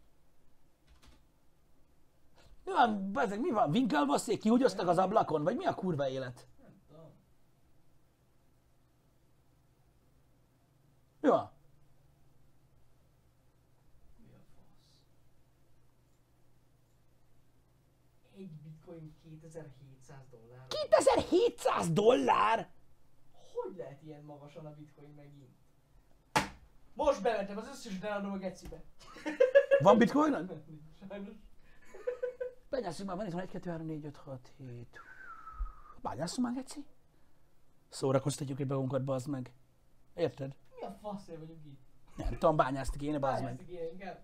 Mi van, ezek mi van? Winkelbasszék kiúgyoztak az ablakon? Vagy mi a kurva élet? Nem tudom. Mi van? Mi a fasz? Egy bitcoin kétezer-hétszáz dollár. kétezer-hétszáz dollár? Hogy lehet ilyen magasan a bitcoin megint? Most bementem az összes eladom a gecibe. Van bitcoinod? Nem, sajnos. Bányásszunk már, van itt van egy, kettő, három, négy, öt, hat, hét. Bányásszunk már, geci? Szórakoztatjuk egy magunkat, bazd meg. Érted? Mi a faszért vagyunk itt? Nem tudom, bányászni kéne, bazd meg. Bányásztik ilyen inkább.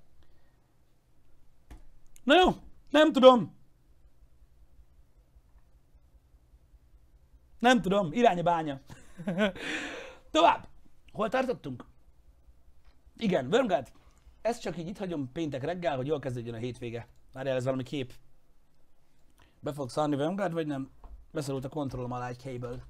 Na jó, nem tudom. Nem tudom, irány a bánya. Tovább. Hol tartottunk? Igen, Wormgard. Ezt csak így itt hagyom péntek reggel, hogy jól kezdődjön a hétvége. Várjál, ez valami kép. Be fog szarni Wormgard, vagy nem? Beszorult a kontrollom alá egy cable.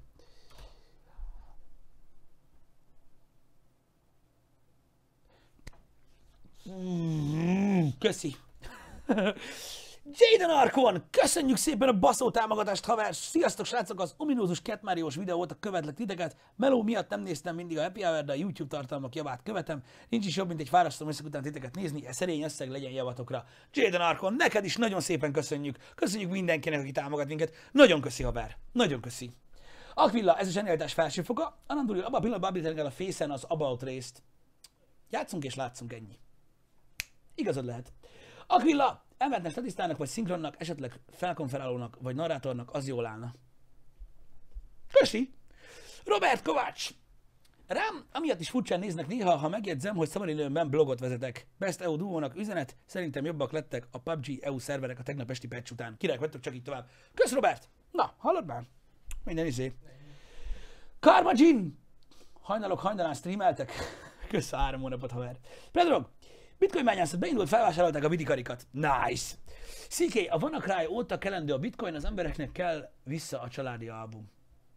Mm, köszi. Jaden Arkon, köszönjük szépen a baszó támogatást, haver! Sziasztok srácok, az ominózus Cat Mario-s videó óta követlek titeket. Meló miatt nem néztem mindig a Happy Hour, de a YouTube tartalmak javát követem. Nincs is jobb, mint egy fárasztó éjszak után titeket nézni, ez szerény összeg legyen javatokra. Jaden Arkon, neked is nagyon szépen köszönjük. Köszönjük mindenkinek, aki támogat minket. Nagyon köszi, haver. Nagyon köszi. Aquilla, ez a zsenialitás felsőfoka. Anandul, abban a pillanatban abban el a fészen az About részt. Játszunk és látszunk, ennyi. Igazad lehet. Aquilla, emeltnek statisztának vagy szinkronnak, esetleg felkonferálónak vagy narrátornak, az jól állna. Köszi! Robert Kovács! Rám, amiatt is furcsán néznek néha, ha megjegyzem, hogy Szamarinőmben blogot vezetek. Best é u duónak üzenet, szerintem jobbak lettek a pé u bé gé é u szerverek a tegnap esti patch után. Királyok vagytok, csak így tovább. Kösz, Robert! Na, hallod már? Minden izé. Karma Jin! Hajnalok hajnalán streameltek. Kösz a három hónapot, haver. Pedrog! Bitcoin bányászat beindult, felvásárolták a vidikarikat. Nice! cé ká, a WannaCry óta kelendő a bitcoin, az embereknek kell vissza a családi album.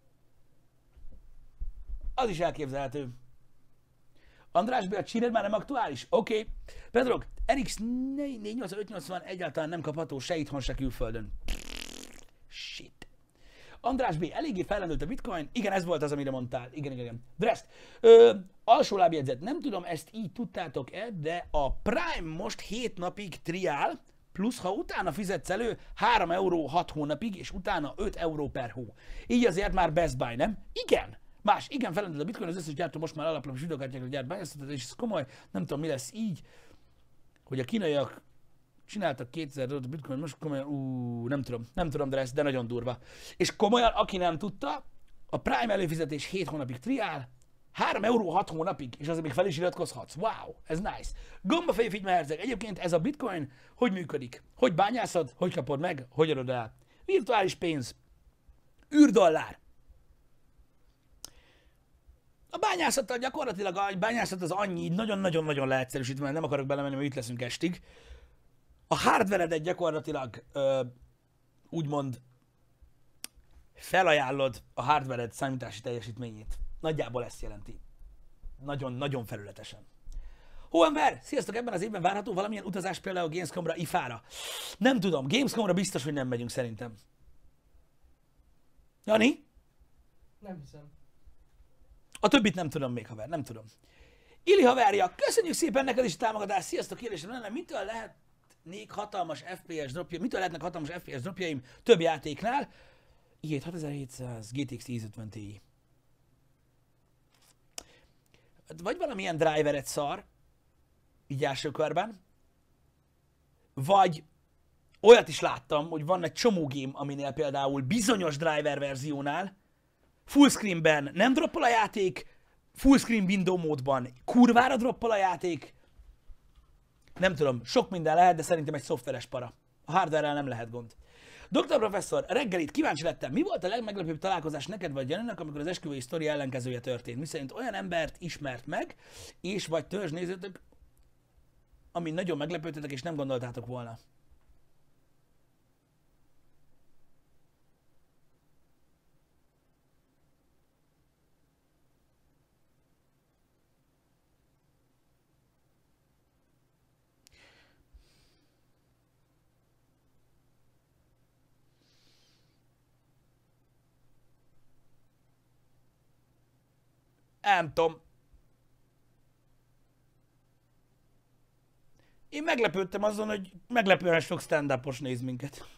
Az is elképzelhető. András B, a csíred már nem aktuális? Oké. Okay. Pedrog, er iksz négy nyolc öt nyolcvan egyáltalán nem kapható se itthon, se külföldön. Shit. András B, eléggé fellendült a bitcoin. Igen, ez volt az, amire mondtál. Igen, igen, igen. Drest. Ö, alsó lábjegyzet. Nem tudom, ezt így tudtátok-e, de a Prime most hét napig triál, plusz ha utána fizetsz elő három euró hat hónapig, és utána öt euró per hó. Így azért már Best Buy, nem? Igen. Más, igen, fellendült a bitcoin, az összes gyártó most már alaplapos videokártyákra gyárt bányászatot, és ez komoly. Nem tudom, mi lesz így, hogy a kínaiak csináltak kétezer a bitcoin, most komolyan, ú, nem tudom, nem tudom, de ez, de nagyon durva. És komolyan, aki nem tudta, a Prime előfizetés hét hónapig triál, három euró hat hónapig, és azért még fel is iratkozhatsz. Wow, ez nice. Gombafej figyelmeherzeg. Egyébként ez a bitcoin hogy működik? Hogy bányászod? Hogy kapod meg? Hogy adod el? Virtuális pénz. űrdollár. A bányászattal gyakorlatilag a bányászat az annyi, nagyon-nagyon-nagyon leegyszerűsítve, mert nem akarok belemenni, mert itt leszünk estig. A hardveredet gyakorlatilag ö, úgymond felajánlod a hardvered számítási teljesítményét. Nagyjából ezt jelenti. Nagyon-nagyon felületesen. Hóember, sziasztok! Ebben az évben várható valamilyen utazás például a Gamescomra, ifára? Nem tudom, Gamescomra biztos, hogy nem megyünk szerintem. Jani? Nem hiszem. A többit nem tudom még, haver, nem tudom. Ili haverja, köszönjük szépen neked is a támogatást. Sziasztok, kérdésem lenne, mitől lehetnék hatalmas ef pé es dropja, mitől lehetnek hatalmas ef pé es dropjaim több játéknál? i hét hatezerhétszáz, gé té iksz tízszázötven Ti. Vagy valamilyen drivered szar, így első körben, vagy olyat is láttam, hogy van egy csomó game, aminél például bizonyos driver verziónál fullscreenben nem droppol a játék, full screen window módban kurvára droppol a játék. Nem tudom, sok minden lehet, de szerintem egy szoftveres para. A hardware-rel nem lehet gond. doktor Professzor, reggelit, kíváncsi lettem, mi volt a legmeglepőbb találkozás neked vagy Jenőnek, amikor az esküvői sztori ellenkezője történt? Miszerint olyan embert ismert meg, és vagy törzs nézőtök, amin nagyon meglepődtetek, és nem gondoltátok volna. Nem tudom. Én meglepődtem azon, hogy meglepően sok stand-upos néz minket.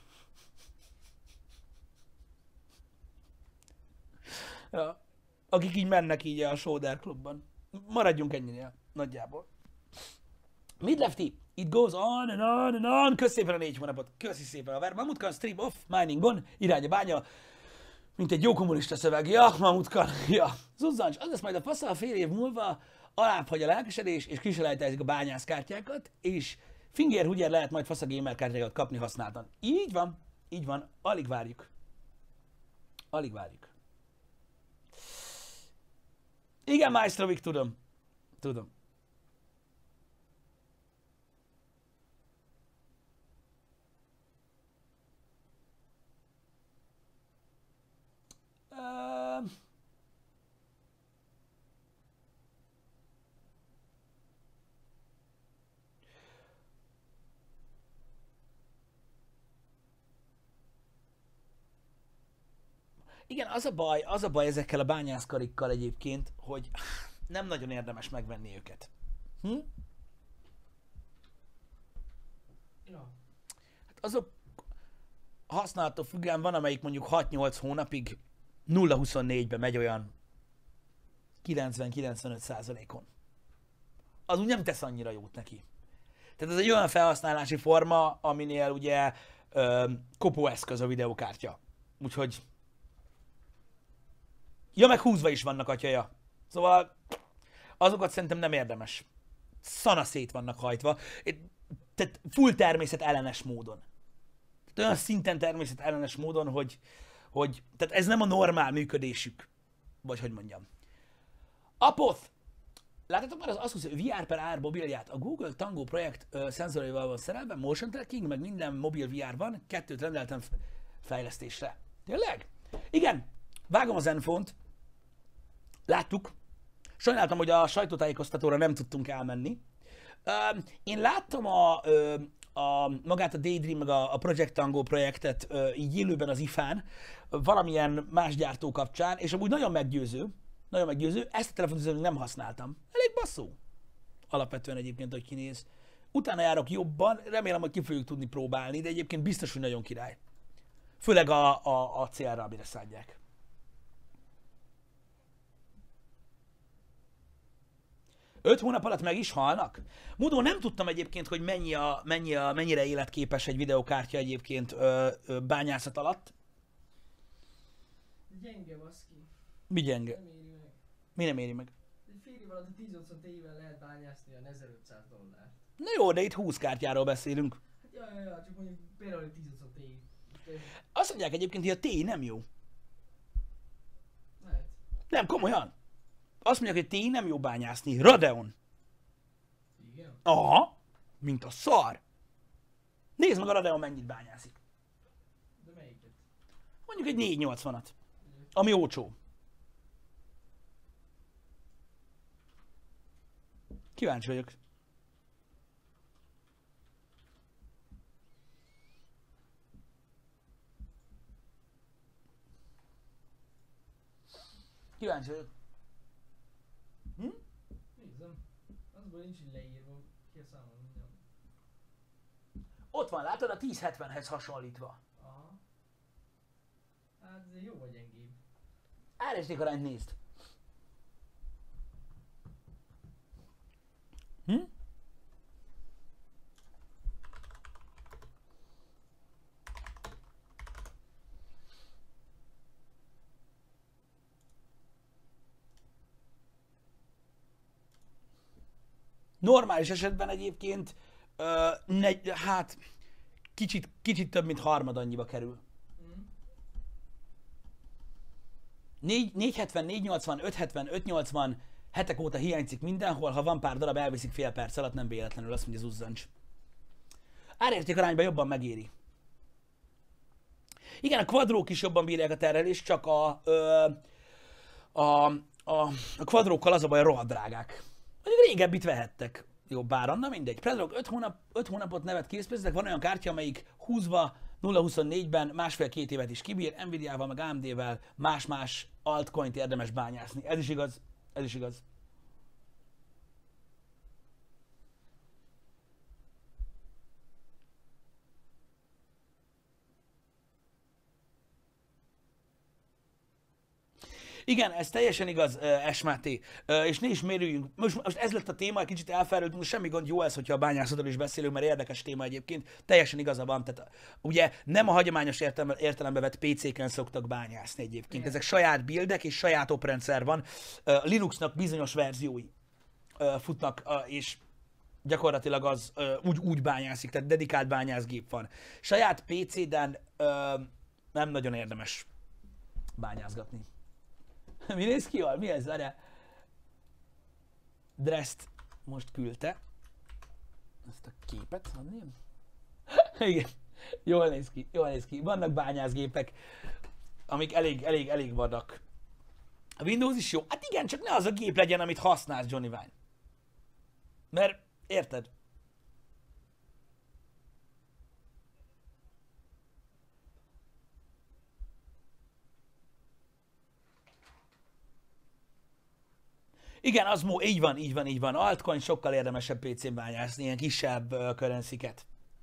Ja. Akik így mennek így a Shoulder Clubban. Maradjunk ennyire, nagyjából. Midlefty, it goes on and on and on. Kösz szépen a négy hónapot. Köszi szépen a ver. Mamutkan stream off miningon. Irány a bánya. Mint egy jó kommunista szöveg. Ja, Mamutkan. Ja. Zuzzancs, az lesz majd a fasza, a fél év múlva alább hagy a lelkesedés, és kiselejtezik a bányászkártyákat, és Finger Hugyer lehet majd fasza gamer kártyákat kapni használtan. Így van, így van, alig várjuk. Alig várjuk. Igen, Maestrovik, tudom. Tudom. Uh... Igen, az a baj, az a baj ezekkel a bányászkarikkal egyébként, hogy nem nagyon érdemes megvenni őket. Hm? Ja. Hát azok használattól függően van, amelyik mondjuk hat-nyolc hónapig nulla huszonnégybe megy olyan kilencven-kilencvenöt százalékon. Az úgy nem tesz annyira jót neki. Tehát ez egy olyan felhasználási forma, aminél ugye ö, kopóeszköz a videókártya. Úgyhogy ja, meg húzva is vannak, atyaja. Szóval azokat szerintem nem érdemes. Szana szét vannak hajtva. Tehát full természet ellenes módon. Tehát olyan szinten természet ellenes módon, hogy, hogy tehát ez nem a normál működésük. Vagy hogy mondjam. Apoth! Láttátok már az Asus vé er per á mobilját? A Google Tango projekt uh, szenzoraival van szerelve, motion tracking, meg minden mobil vé er van, kettőt rendeltem fejlesztésre. Tényleg? Igen, vágom az Zenfone-t, láttuk, sajnáltam, hogy a sajtótájékoztatóra nem tudtunk elmenni. Uh, én láttam a, uh, a, magát a Daydream, meg a, a Project Tango projektet uh, így élőben az ifán, uh, valamilyen más gyártó kapcsán, és amúgy nagyon meggyőző, nagyon meggyőző, ezt a telefont nem használtam. Elég basszó. Alapvetően egyébként, hogy kinéz. Utána járok jobban, remélem, hogy ki fogjuk tudni próbálni, de egyébként biztos, hogy nagyon király. Főleg a, a, a cé er-re, amire szádják. Öt hónap alatt meg is halnak? Módon nem tudtam egyébként, hogy mennyi a, mennyi a, mennyire életképes egy videokártya egyébként ö, ö, bányászat alatt. Gyenge, baszki. Mi gyenge? Nem éri meg. Mi nem éri meg? Egy fél év alatt a tíz nyolcvan Ti-vel lehet bányászni a ezerötszáz dollárt. Na jó, de itt húsz kártyáról beszélünk. Hát ja, ja, ja, csak mondjuk például egy tíz nyolcvan Ti. Azt mondják egyébként, hogy a Ti nem jó. Lehet. Nem, komolyan. Azt mondják, hogy Ti nem jó bányászni. Radeon. Igen? Aha. Mint a szar. Nézd meg a Radeon mennyit bányászik. De melyiket? Mondjuk egy négyszáznyolcvanat. Ami olcsó. Kíváncsi vagyok. Kíváncsi vagyok. Hm? Nézzem. Azból nincs így leírva. Ki a számom mindjárt. Ott van, látod a tíz hetvenhez hasonlítva. Aha. Hát ez jó vagy gyengébb. er es dé arányt nézd. Hm? Normális esetben egyébként, ö, negy, hát kicsit, kicsit több, mint harmad annyiba kerül. Mm. négy, négyszázhetven, négyszáznyolcvan, ötszázhetven, ötszáznyolcvan hetek óta hiányzik mindenhol, ha van pár darab, elviszik fél perc alatt, nem véletlenül, azt mondja az uzzancs. Árérték arányban jobban megéri. Igen, a quadrók is jobban bírják a terhelést, csak a, ö, a, a, a quadrókkal az a baj, a rohadt drágák. Mondjuk régebbit vehettek jobb áron, na mindegy. Predrog öt, hónap, öt hónapot nevet készpénznek, van olyan kártya, amelyik húzva nulla huszonnégyben másfél-két évet is kibír, Nvidia-val, meg á em dé-vel más-más altcoint érdemes bányászni. Ez is igaz, ez is igaz. Igen, ez teljesen igaz, es em á té, és ne is mérüljünk. Most, most ez lett a téma, egy kicsit elfelelődünk, semmi gond, jó ez, hogyha a bányászatról is beszélünk, mert érdekes téma egyébként, teljesen igaza van. Tehát, ugye nem a hagyományos értelme, értelembe vett pé céken szoktak bányászni egyébként. Igen. Ezek saját buildek és saját oprendszer van. Linuxnak bizonyos verziói futnak, és gyakorlatilag az úgy, úgy bányászik, tehát dedikált bányászgép van. Saját pé céden nem nagyon érdemes bányázgatni. Mi néz ki jól? Mi ez? Várjál. Dresszt most küldte. Ezt a képet adni? Igen. Jól néz ki. Jól néz ki. Vannak bányászgépek, amik elég, elég, elég vadak. A Windows is jó. Hát igen, csak ne az a gép legyen, amit használsz, Johnny Vine. Mert, érted? Igen, az mó, így van, így van, így van. Altcoin sokkal érdemesebb pé cén bányászni, ilyen kisebb uh, currency-ket.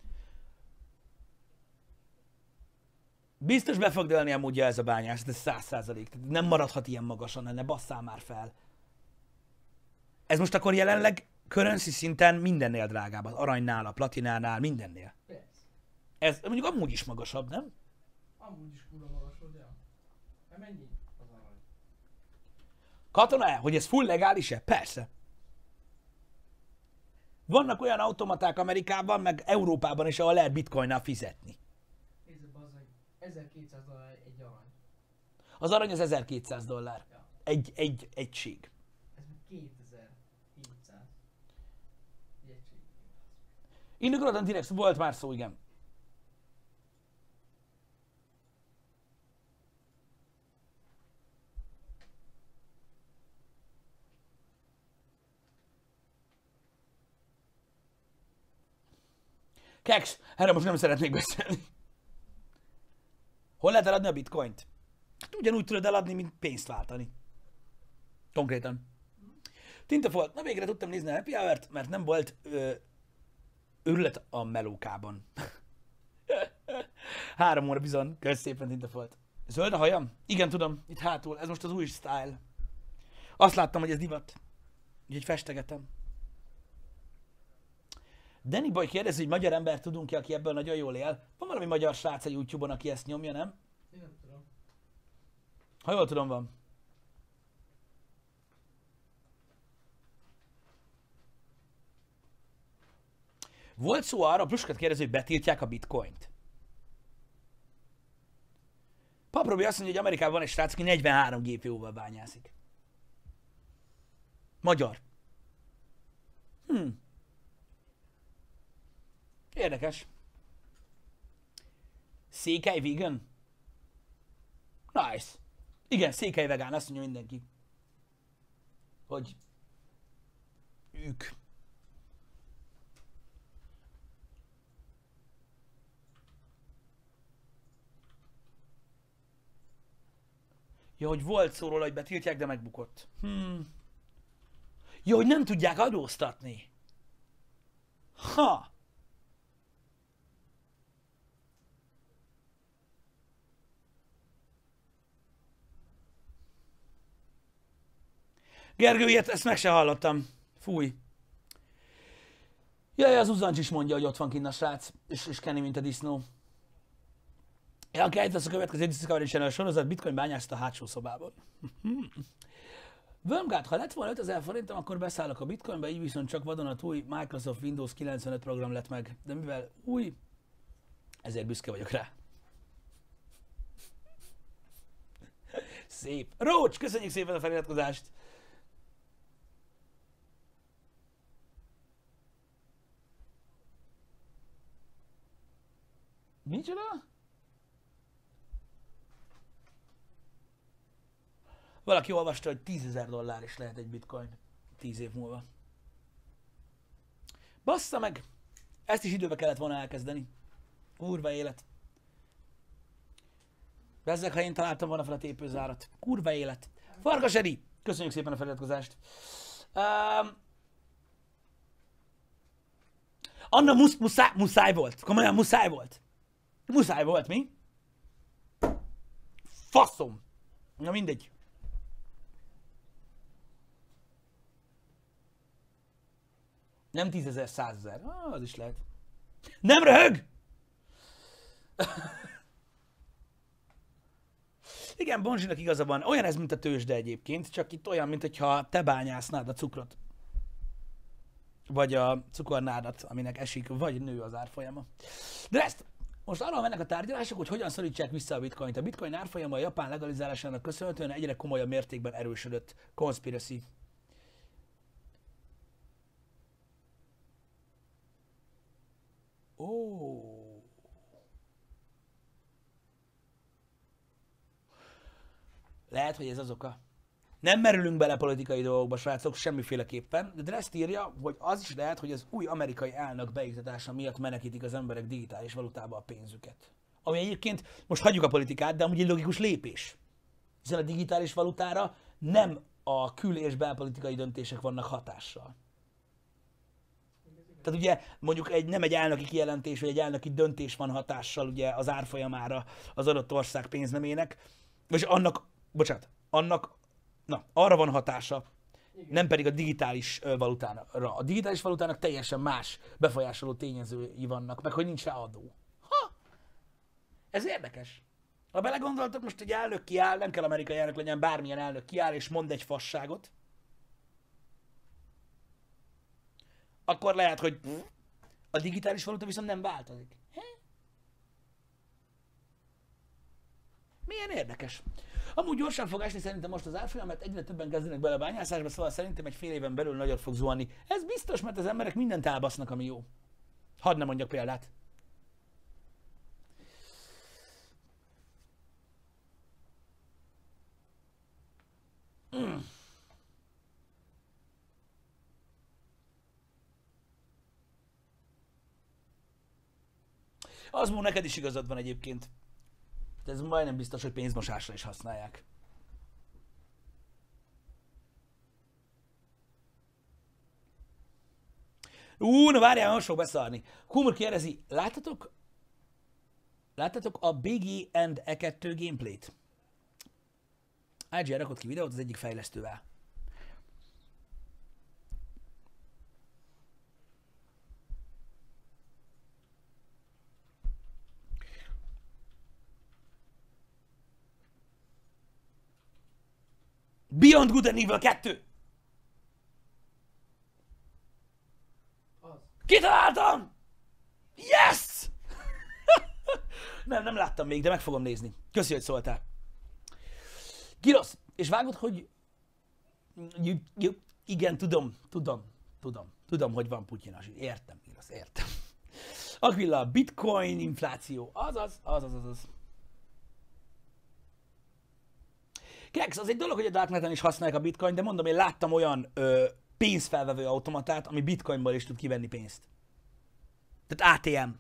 Biztos be fog dőlni amúgy ez a bányász, ez száz százalék. Nem maradhat ilyen magasan, ne basszál már fel. Ez most akkor jelenleg currency szinten mindennél drágább, az aranynál, a platinánál, mindennél. Persze. Ez mondjuk amúgy is magasabb, nem? Amúgy is kurva magas volt, ja. Hát mennyi az arany? Katona-e? Hogy ez full legális-e? Persze. Vannak olyan automaták Amerikában, meg Európában is, ahol lehet bitcoinnal fizetni. Nézd, bazzeg, ezerkétszáz dollár egy arany. Az arany az ezerkétszáz dollár. Ja. Egy, egy egység. Ez meg kétezer-hétszáz. Egy egység. Indokolatlan direkt volt már szó, igen. Kex, erre most nem szeretnék beszélni. Hol lehet eladni a bitcoint? Hát ugyanúgy tudod eladni, mint pénzt váltani. Konkrétan. Tintafolt, na végre tudtam nézni a Happy Hour-t, mert nem volt ö, őrület a melókában. Három óra bizony, kösz szépen Tintafolt. Zöld a hajam? Igen, tudom, itt hátul, ez most az új style. Azt láttam, hogy ez divat. Úgyhogy festegetem. Danny Boy kérdezi, hogy magyar ember tudunk-e, aki ebből nagyon jól él. Van valami magyar srác a YouTube-on, aki ezt nyomja, nem? Én nem tudom. Ha jól tudom, van. Volt szó arra, a Pluskat kérdező, hogy betiltják a bitcoint. Paprobi azt mondja, hogy Amerikában van egy srác, aki negyvenhárom gé pé u-val bányászik. Magyar. Hm. Érdekes. Székely vegan? Nice. Igen, székely vegán, azt mondja mindenki. Hogy ők. Ja, hogy volt szó róla, hogy betiltják, de megbukott. Hmm. Ja, hogy nem tudják adóztatni. Ha. Gergő, ilyet, ezt meg se hallottam. Fúj. Jaj, az Uzancs is mondja, hogy ott van kinn a srác, és, és Kenny, mint a disznó. Ja, aki lesz a következő Discovery Channel sorozat, Bitcoin bányászt a hátsó szobában. Wormgát, ha lett volna ötezer forintom, akkor beszállok a bitcoinba, így viszont csak vadonat új Microsoft Windows kilencvenöt program lett meg. De mivel új, ezért büszke vagyok rá. Szép. Rócs, köszönjük szépen a feliratkozást! Micsoda? Valaki olvasta, hogy tízezer dollár is lehet egy bitcoin tíz év múlva. Bassza meg! Ezt is időbe kellett volna elkezdeni. Kurva élet. Bezzeg, ha én találtam volna fel a tépőzárat. Kurva élet. Farkas Edi! Köszönjük szépen a feliratkozást. Um, Anna musz, muszáj, muszáj volt. Komolyan muszáj volt. Muszáj volt, mi? Faszom. Na mindegy. Nem tízezer, százezer. Ah, az is lehet. Nem röhög! Igen, Bonzsinak igaza van. Olyan ez, mint a tőzsde egyébként, csak itt olyan, mint hogyha te bányásznád a cukrot. Vagy a cukornádat, aminek esik, vagy nő az árfolyama. De ezt, most arról mennek a tárgyalások, hogy hogyan szorítsák vissza a bitcoint. A bitcoin árfolyama a japán legalizálásának köszönhetően egyre komolyabb mértékben erősödött. Conspiracy. Ó. Lehet, hogy ez az oka. Nem merülünk bele politikai dolgokba, srácok, semmiféleképpen, de Dreszt írja, hogy az is lehet, hogy az új amerikai elnök beiktatása miatt menekítik az emberek digitális valutába a pénzüket. Ami egyébként, most hagyjuk a politikát, de amúgy egy logikus lépés. Hiszen a digitális valutára nem a kül- és belpolitikai döntések vannak hatással. Tehát ugye mondjuk egy, nem egy elnöki kijelentés, vagy egy elnöki döntés van hatással ugye az árfolyamára az adott ország pénznemének, vagy annak, bocsánat, annak, na, arra van hatása, igen, nem pedig a digitális valutára. A digitális valutának teljesen más befolyásoló tényezői vannak, meg hogy nincs rá adó. Ha! Ez érdekes. Ha belegondoltok, most egy elnök kiáll, nem kell amerikai elnök legyen, bármilyen elnök kiáll, és mond egy fasságot, akkor lehet, hogy a digitális valuta viszont nem változik. Milyen érdekes. Amúgy gyorsan fog esni szerintem most az árfolyam, mert egyre többen kezdenek bele a bányászásba, szóval szerintem egy fél éven belül nagyot fog zuhanni. Ez biztos, mert az emberek mindent elbasznak, ami jó. Hadd ne mondjak példát. Mm. Az múl neked is igazad van egyébként. De ez majdnem biztos, hogy pénzmosásra is használják. Ú, na várjál, most fog beszarni. Kumur kérdezi, láttatok? Láttatok a Biggie and E kettő gameplayt? i gé rakott ki videót az egyik fejlesztővel. Beyond Good and Evil kettő! Az. Kitaláltam! Yes! nem, nem láttam még, de meg fogom nézni. Köszi, hogy szóltál. Girosz, és vágod, hogy... J- j- igen, tudom, tudom, tudom. Tudom, hogy van Putyinas. Értem, Girosz, értem. Aquila, bitcoin, infláció. Azaz, azaz, azaz. Kex, az egy dolog, hogy a Darkneten is használják a bitcoin, de mondom, én láttam olyan ö, pénzfelvevő automatát, ami bitcoinból is tud kivenni pénzt. Tehát á té em.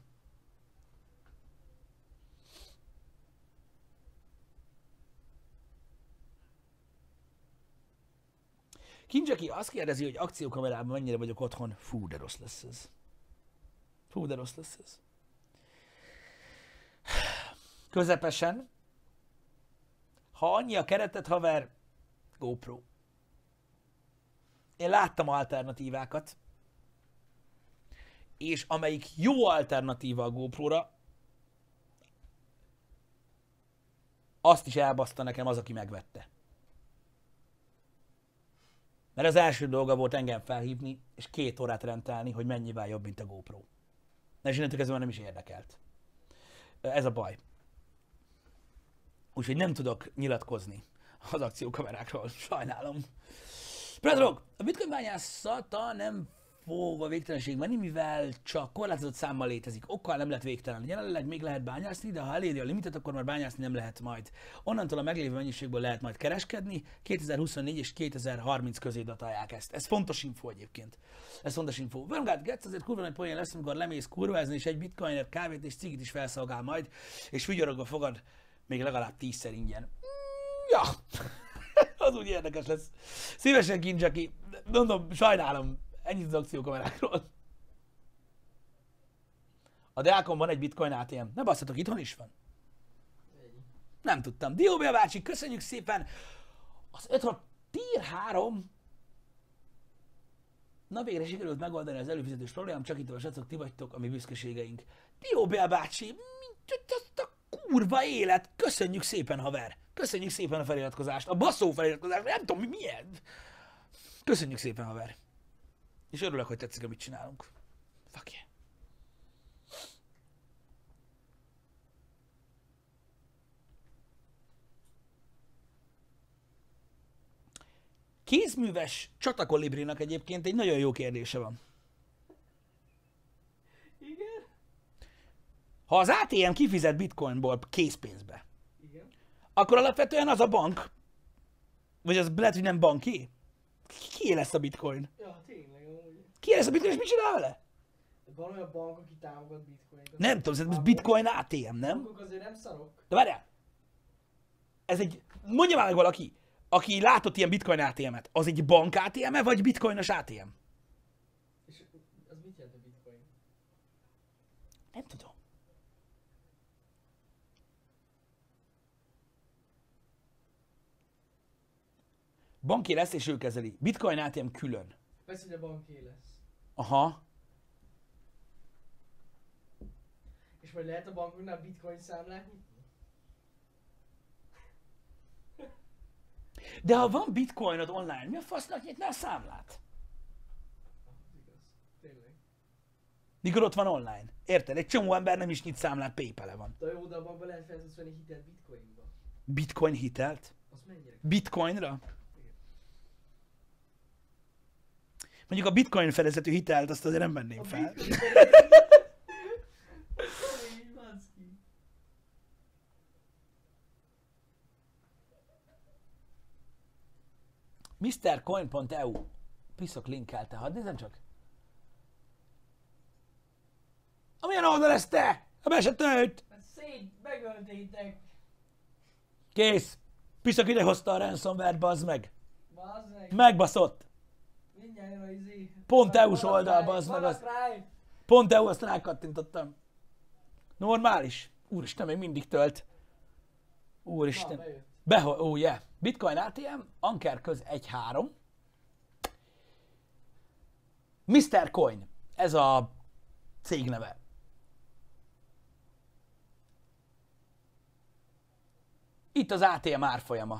Kincsaki azt kérdezi, hogy akciókamerában mennyire vagyok otthon. Fú, de rossz lesz ez. Fú, de rossz lesz ez. Közepesen. Ha annyi a keretet, haver, GoPro. Én láttam alternatívákat, és amelyik jó alternatíva a GoPro-ra, azt is elbaszta nekem az, aki megvette. Mert az első dolga volt engem felhívni, és két órát rendelni, hogy mennyivel jobb, mint a GoPro. Na és innentől kezdve nem is érdekelt. Ez a baj. Úgyhogy nem tudok nyilatkozni az akciókamerákról. Sajnálom. Predrog, a bitcoin bányászata nem fog a végtelenség menni, mivel csak korlátozott számmal létezik. Okkal nem lehet végtelen. Jelenleg még lehet bányászni, de ha eléri a limitet, akkor már bányászni nem lehet majd. Onnantól a meglévő mennyiségből lehet majd kereskedni. kétezer-huszonnégy és kétezer-harminc közé datálják ezt. Ez fontos info egyébként. Ez fontos info. Vanguard Getz azért kurva nagy poén lesz, amikor lemész kurvázni, és egy bitcoiner kávét és cigit is felszolgál majd, és vigyorogva fogad még legalább tízszer ingyen. Mm, ja, az úgy érdekes lesz. Szívesen kincsaki. Mondom, sajnálom. Ennyit az akciókamerákról. A Deákon van egy bitcoin á té em. Ne basszatok, itthon is van. Nem tudtam. Dióbél bácsi, köszönjük szépen. Az öt tier három. Na végre sikerült megoldani az előfizetős problémám, csak itt a srácok, ti vagytok, a mi büszkeségeink. Dióbél bácsi, mint azt a kurva élet. Köszönjük szépen, haver. Köszönjük szépen a feliratkozást. A baszó feliratkozást, nem tudom, mi milyen. Köszönjük szépen, haver. És örülök, hogy tetszik, amit csinálunk. Fuck yeah. Kézműves csatakolibrinak egyébként egy nagyon jó kérdése van. Igen? Ha az á té em kifizet bitcoinból készpénzbe, Igen. akkor alapvetően az a bank, vagy az lehet, hogy nem banki, ki lesz a bitcoin? Ja, tényleg, amúgy. Ki lesz a bitcoin, és mit csinál vele? Van olyan bank, aki támogat bitcoinokat. Nem tudom, szerintem ez bitcoin á té em, nem? Bankok azért nem szarok. De várjál! Ez egy, mondja már meg valaki, aki látott ilyen bitcoin á té emet, az egy bank á té em-e, vagy bitcoinos á té em? És az mit jelent a bitcoin? Nem tudom. Banki lesz, és ő kezeli. Bitcoin á té em külön. Persze, hogy a banké lesz. Aha. És majd lehet a bankoknál bitcoin számlát nyitni? De ha van bitcoinod online, mi a fasznak nyitnál számlát? Az igaz. Tényleg. Mikor ott van online. Érted? Egy csomó ember nem is nyit számlát, PayPal-e van. De jó, de a bankban lehet fel tudsz venni hitelt bitcoinba. Bitcoin hitelt? Az mennyire? Bitcoinra? Mondjuk a bitcoin fedezetű hitelt azt azért nem venném A fel. bitcoin... Így van, ki. misztercoin pont e u. Piszok linkelte, hadd nézem csak. Amilyen oldal ez te? Ha be se tölt! Hát szét, megöltétek. Kész. Piszok ide hozta a ransomware, bazd meg. Bazd meg. Megbaszott. Mindjárt jön a izé. Pont Van- é u-s van oldal, Prime, bazd meg, van az- Prime. Pont e u, azt rákattintottam. Normális. Úristen, még mindig tölt. Na, Úristen. bejött. Beho- oh yeah. Bitcoin á té em, Anker köz egy három. misztercoin. Ez a cég neve. Itt az á té em árfolyama.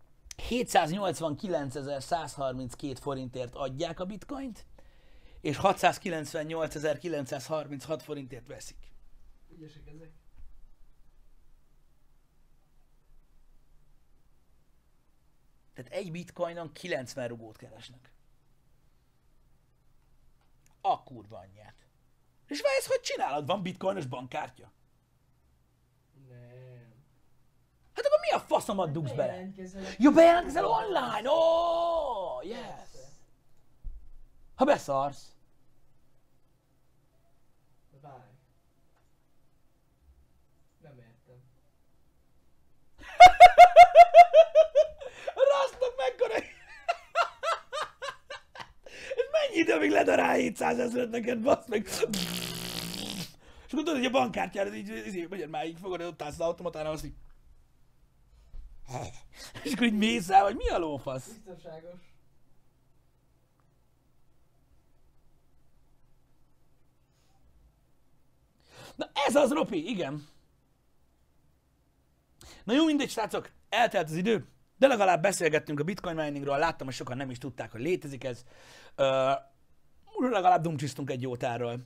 hétszáznyolcvankilencezer-százharminckét forintért adják a bitcoint, és hatszázkilencvennyolcezer-kilencszázharminchat forintért veszik. Ügyesek ezek. Tehát egy bitcoinon kilencven rugót keresnek. A kurva anyját. És vagy ezt hogy csinálod? Van bitcoinos bankkártya? Nem. Hát akkor mi a faszomat dugsz bele? Bejelentkezel. Jó, bejelentkezel online! Ó, oh, yes! Persze. Ha beszarsz. De várj. Nem értem. Rasztok mekkora... Ez mennyi idő, amíg ledarál hétszázezret neked, bassz meg? És akkor tudod, hogy a bankkártyára így, így, így már így fogod, ott állsz az automatára, azt így... És akkor így mész el, vagy mi a lófasz? Biztonságos. Na ez az, Ropi, igen. Na jó, mindegy, srácok, eltelt az idő. De legalább beszélgettünk a bitcoin miningről, láttam, hogy sokan nem is tudták, hogy létezik ez. Uh, legalább dumcsisztunk egy jót erről.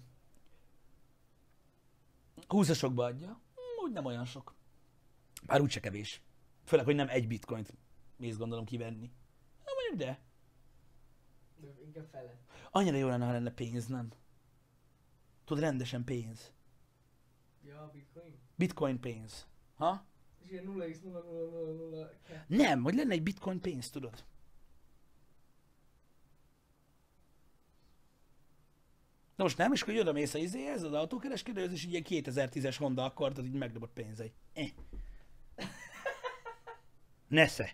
húszasokba adja. Úgy nem olyan sok. Bár úgyse kevés. Főleg, hogy nem egy bitcoint mész gondolom kivenni. Na mondjuk de. De inkább fele. Annyira jó lenne, ha lenne pénz, nem? Tudod, rendesen pénz. Ja, bitcoin. Bitcoin pénz. Ha? És ilyen nulla egész nulla nulla nulla nulla kettő. Nem, hogy lenne egy bitcoin pénz, tudod? Na most nem, és akkor jön a mész a izéhez, az autókereskedőhöz, és így ilyen kétezer-tízes Honda Accord, az így megdobott pénzei. Eh. Nesze.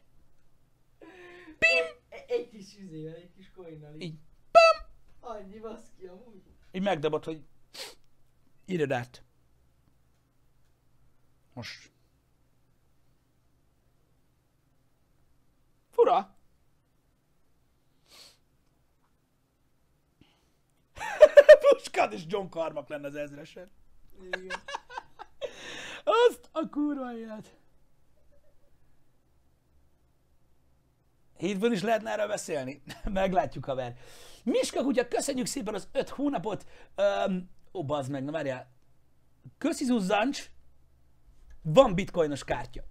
E- Egy kis üzével, egy kis coinnal így. Így. Annyi baszki amúgy. Így megdobott, hogy írjad át. Most. Fura. Puskát és John Carmack lenne az ezresen. Igen. Azt a kurva élet. Hétfőn is lehetne erről beszélni. Meglátjuk, haver. Miska kutya, köszönjük szépen az öt hónapot. Öm, ó, bazd meg, na várjál. Köszi Zuzzancs. Van bitcoinos kártya.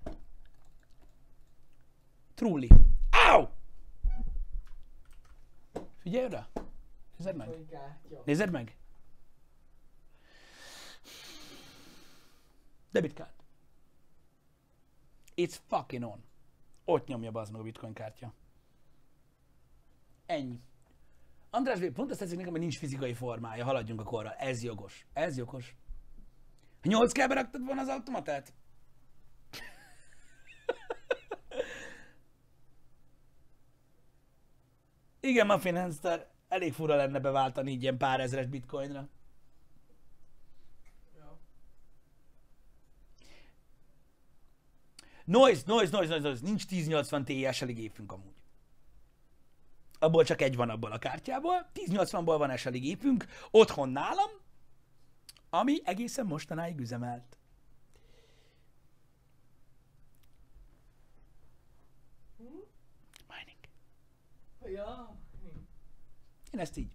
Truly. Áu! Figyelj oda. Nézed meg. Bitcoin kártya. Nézed meg. Debitkártya. It's fucking on. Ott nyomja bazd meg a bitcoin kártya. Ennyi. András B. pont azt tetszik nekem, hogy nincs fizikai formája, haladjunk a korral. Ez jogos. Ez jogos. nyolc ká-be raktad volna az automatát? Igen, Muffin Hamster, elég fura lenne beváltani így ilyen pár ezres bitcoinra. Ja. Noise, noise, noise, noise, noise. Nincs tíz nyolcvan Ti-es elég gépünk amúgy. Abból csak egy van abból a kártyából. tíz nyolcvanból van es elég gépünk. Otthon nálam, ami egészen mostanáig üzemelt. Hm? Mining. Ja. Hm. Én ezt így.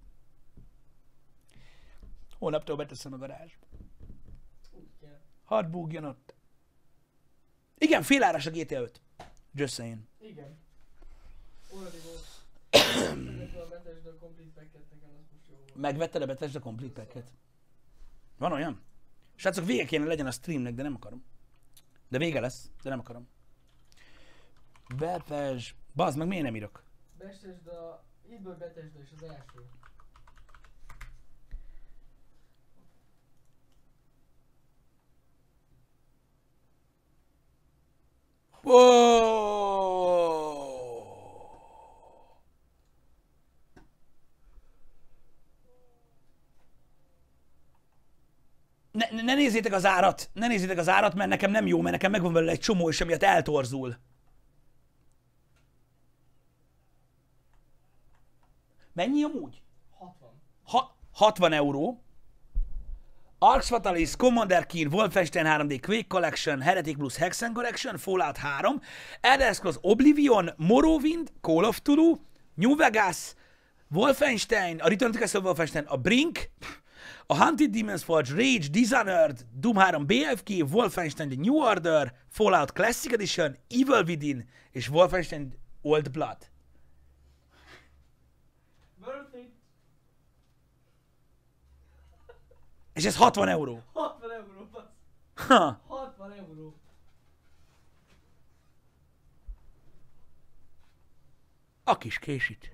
Hónaptól beteszem a garázsba. Úgy kell. Hadd búgjon ott. Igen, féláras a gé té á öt. Just saying. Igen. Oradi volt. Megvettem a Bethesda Complete Packet, nekem az most jó volt. Megvetted a Bethesda Complete Packet? Van olyan? Srácok, vége kéne legyen a streamnek, de nem akarom. De vége lesz, de nem akarom. Bethesda... Bazd meg, miért nem írok? Bethesda, ebből Bethesda is az első. Wow! Ne, ne, ne nézzétek az árat! Ne nézzétek az árat, mert nekem nem jó, mert nekem megvan belőle egy csomó, és emiatt eltorzul. Mennyi amúgy? hatvan. Ha, hatvan euró. Arx Fatalis, Commander Keen, Wolfenstein három dé, Quake Collection, Heretic Plus, Hexen Collection, Fallout három, Elder Scrolls Oblivion, Morrowind, Call of Cthulhu, New Vegas, Wolfenstein, a Return to Castle Wolfenstein, a Brink, a Hunted Demon's Forge, Rage, Dishonored, Doom három bé ef ká, Wolfenstein The New Order, Fallout Classic Edition, Evil Within és Wolfenstein Old Blood. Worth it. És ez hatvan euró. hatvan euró, basz. Ha. hatvan euró. A kis késit.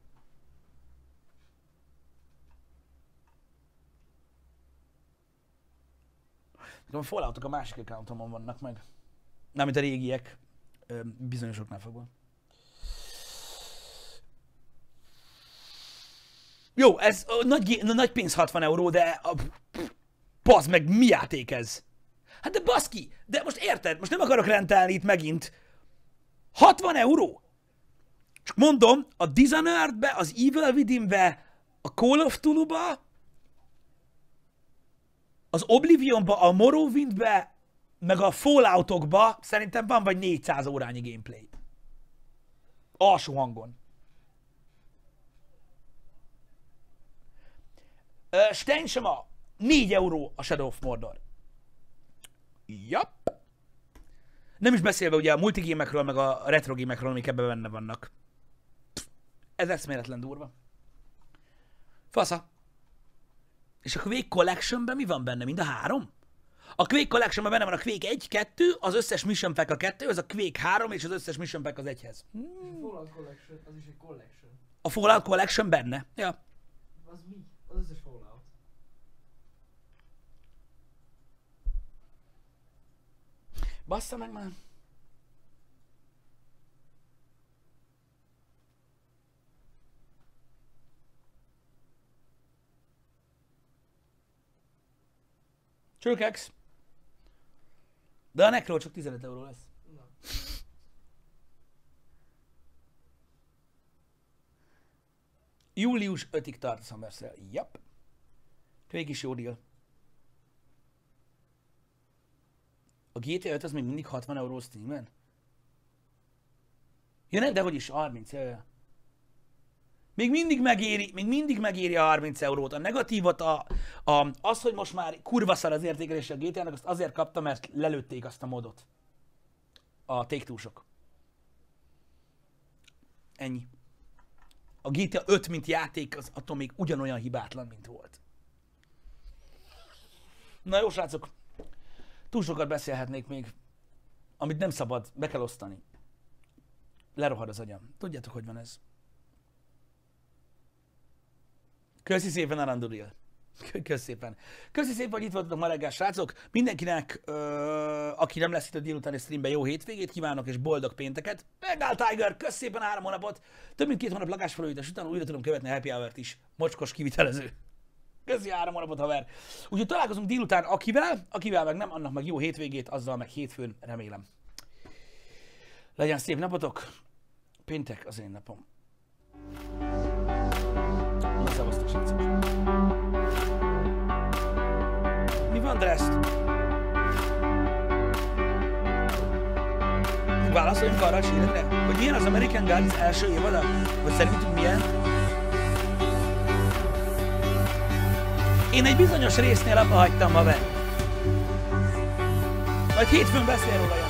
Nekem a Falloutok a másik accountomon vannak meg. Nem, mint a régiek. Ö, Bizonyosoknál fogva. Jó, ez a nagy, gé- nagy pénz hatvan euró, de a, bazd meg, mi játék ez? Hát de baszki, de most érted, most nem akarok rendelni itt megint. hatvan euró? Csak mondom, a Dishonored-be, az Evil Within-be, a Call of Cthulhu-ba, az Oblivionba, a Morrowindbe, meg a Falloutokba szerintem van vagy négyszáz órányi gameplay. Alsó hangon. Uh, Steinsema, négy euró a Shadow of Mordor. Japp. Nem is beszélve ugye a multigémekről, meg a retrogémekről, amik ebben benne vannak. Ez eszméletlen durva. Fasza. És a Quake Collectionben mi van benne? Mind a három? A Quake Collectionben benne van a Quake egy, kettő, az összes Mission Pack a kettő, az a Quake három és az összes Mission Pack az egyhez. És a Fallout Collection, az is egy collection. A Fallout Collection benne. Ja. Az mi? Az összes Fallout. Bassza meg már. Csőkex. De a Necro csak tizenöt euró lesz. Na. Július ötödikéig tart a Summer Sale. Japp. Quake is jó deal. A gé té á öt az még mindig hatvan euró Steam-en? Ja nem, de hogy is harminc. Jaj, jaj. Még mindig megéri, még mindig megéri a harminc eurót. A negatívat, a, a, az, hogy most már kurva szar az értékelése a gé té á-nak, azt azért kapta, mert lelőtték azt a modot. A Take-Two-sok. Ennyi. A gé té á öt, mint játék, az attól még ugyanolyan hibátlan, mint volt. Na jó, srácok. Túl sokat beszélhetnék még, amit nem szabad, be kell osztani. Lerohad az agyam. Tudjátok, hogy van ez. Köszi szépen, Aranduril. Köszi szépen. Köszi szépen, hogy itt voltatok ma reggel, srácok. Mindenkinek, ö, aki nem lesz itt a délutáni streamben, jó hétvégét kívánok, és boldog pénteket. Megáll Tiger, köszi szépen három hónapot. Több mint két hónap lakásfelújítás után újra tudom követni a Happy Hour-t is. Mocskos kivitelező. Köszi három hónapot, haver. Úgyhogy találkozunk délután akivel, akivel meg nem, annak meg jó hétvégét, azzal meg hétfőn, remélem. Legyen szép napotok. Péntek az én napom. Na, szevasztok, srácok. Mi van, Dreszt? Válaszoljunk arra a sírre, hogy milyen az American Gods első évada? Vagy szerintünk milyen? Én egy bizonyos résznél abba hagytam, haver. Majd hétfőn beszél róla.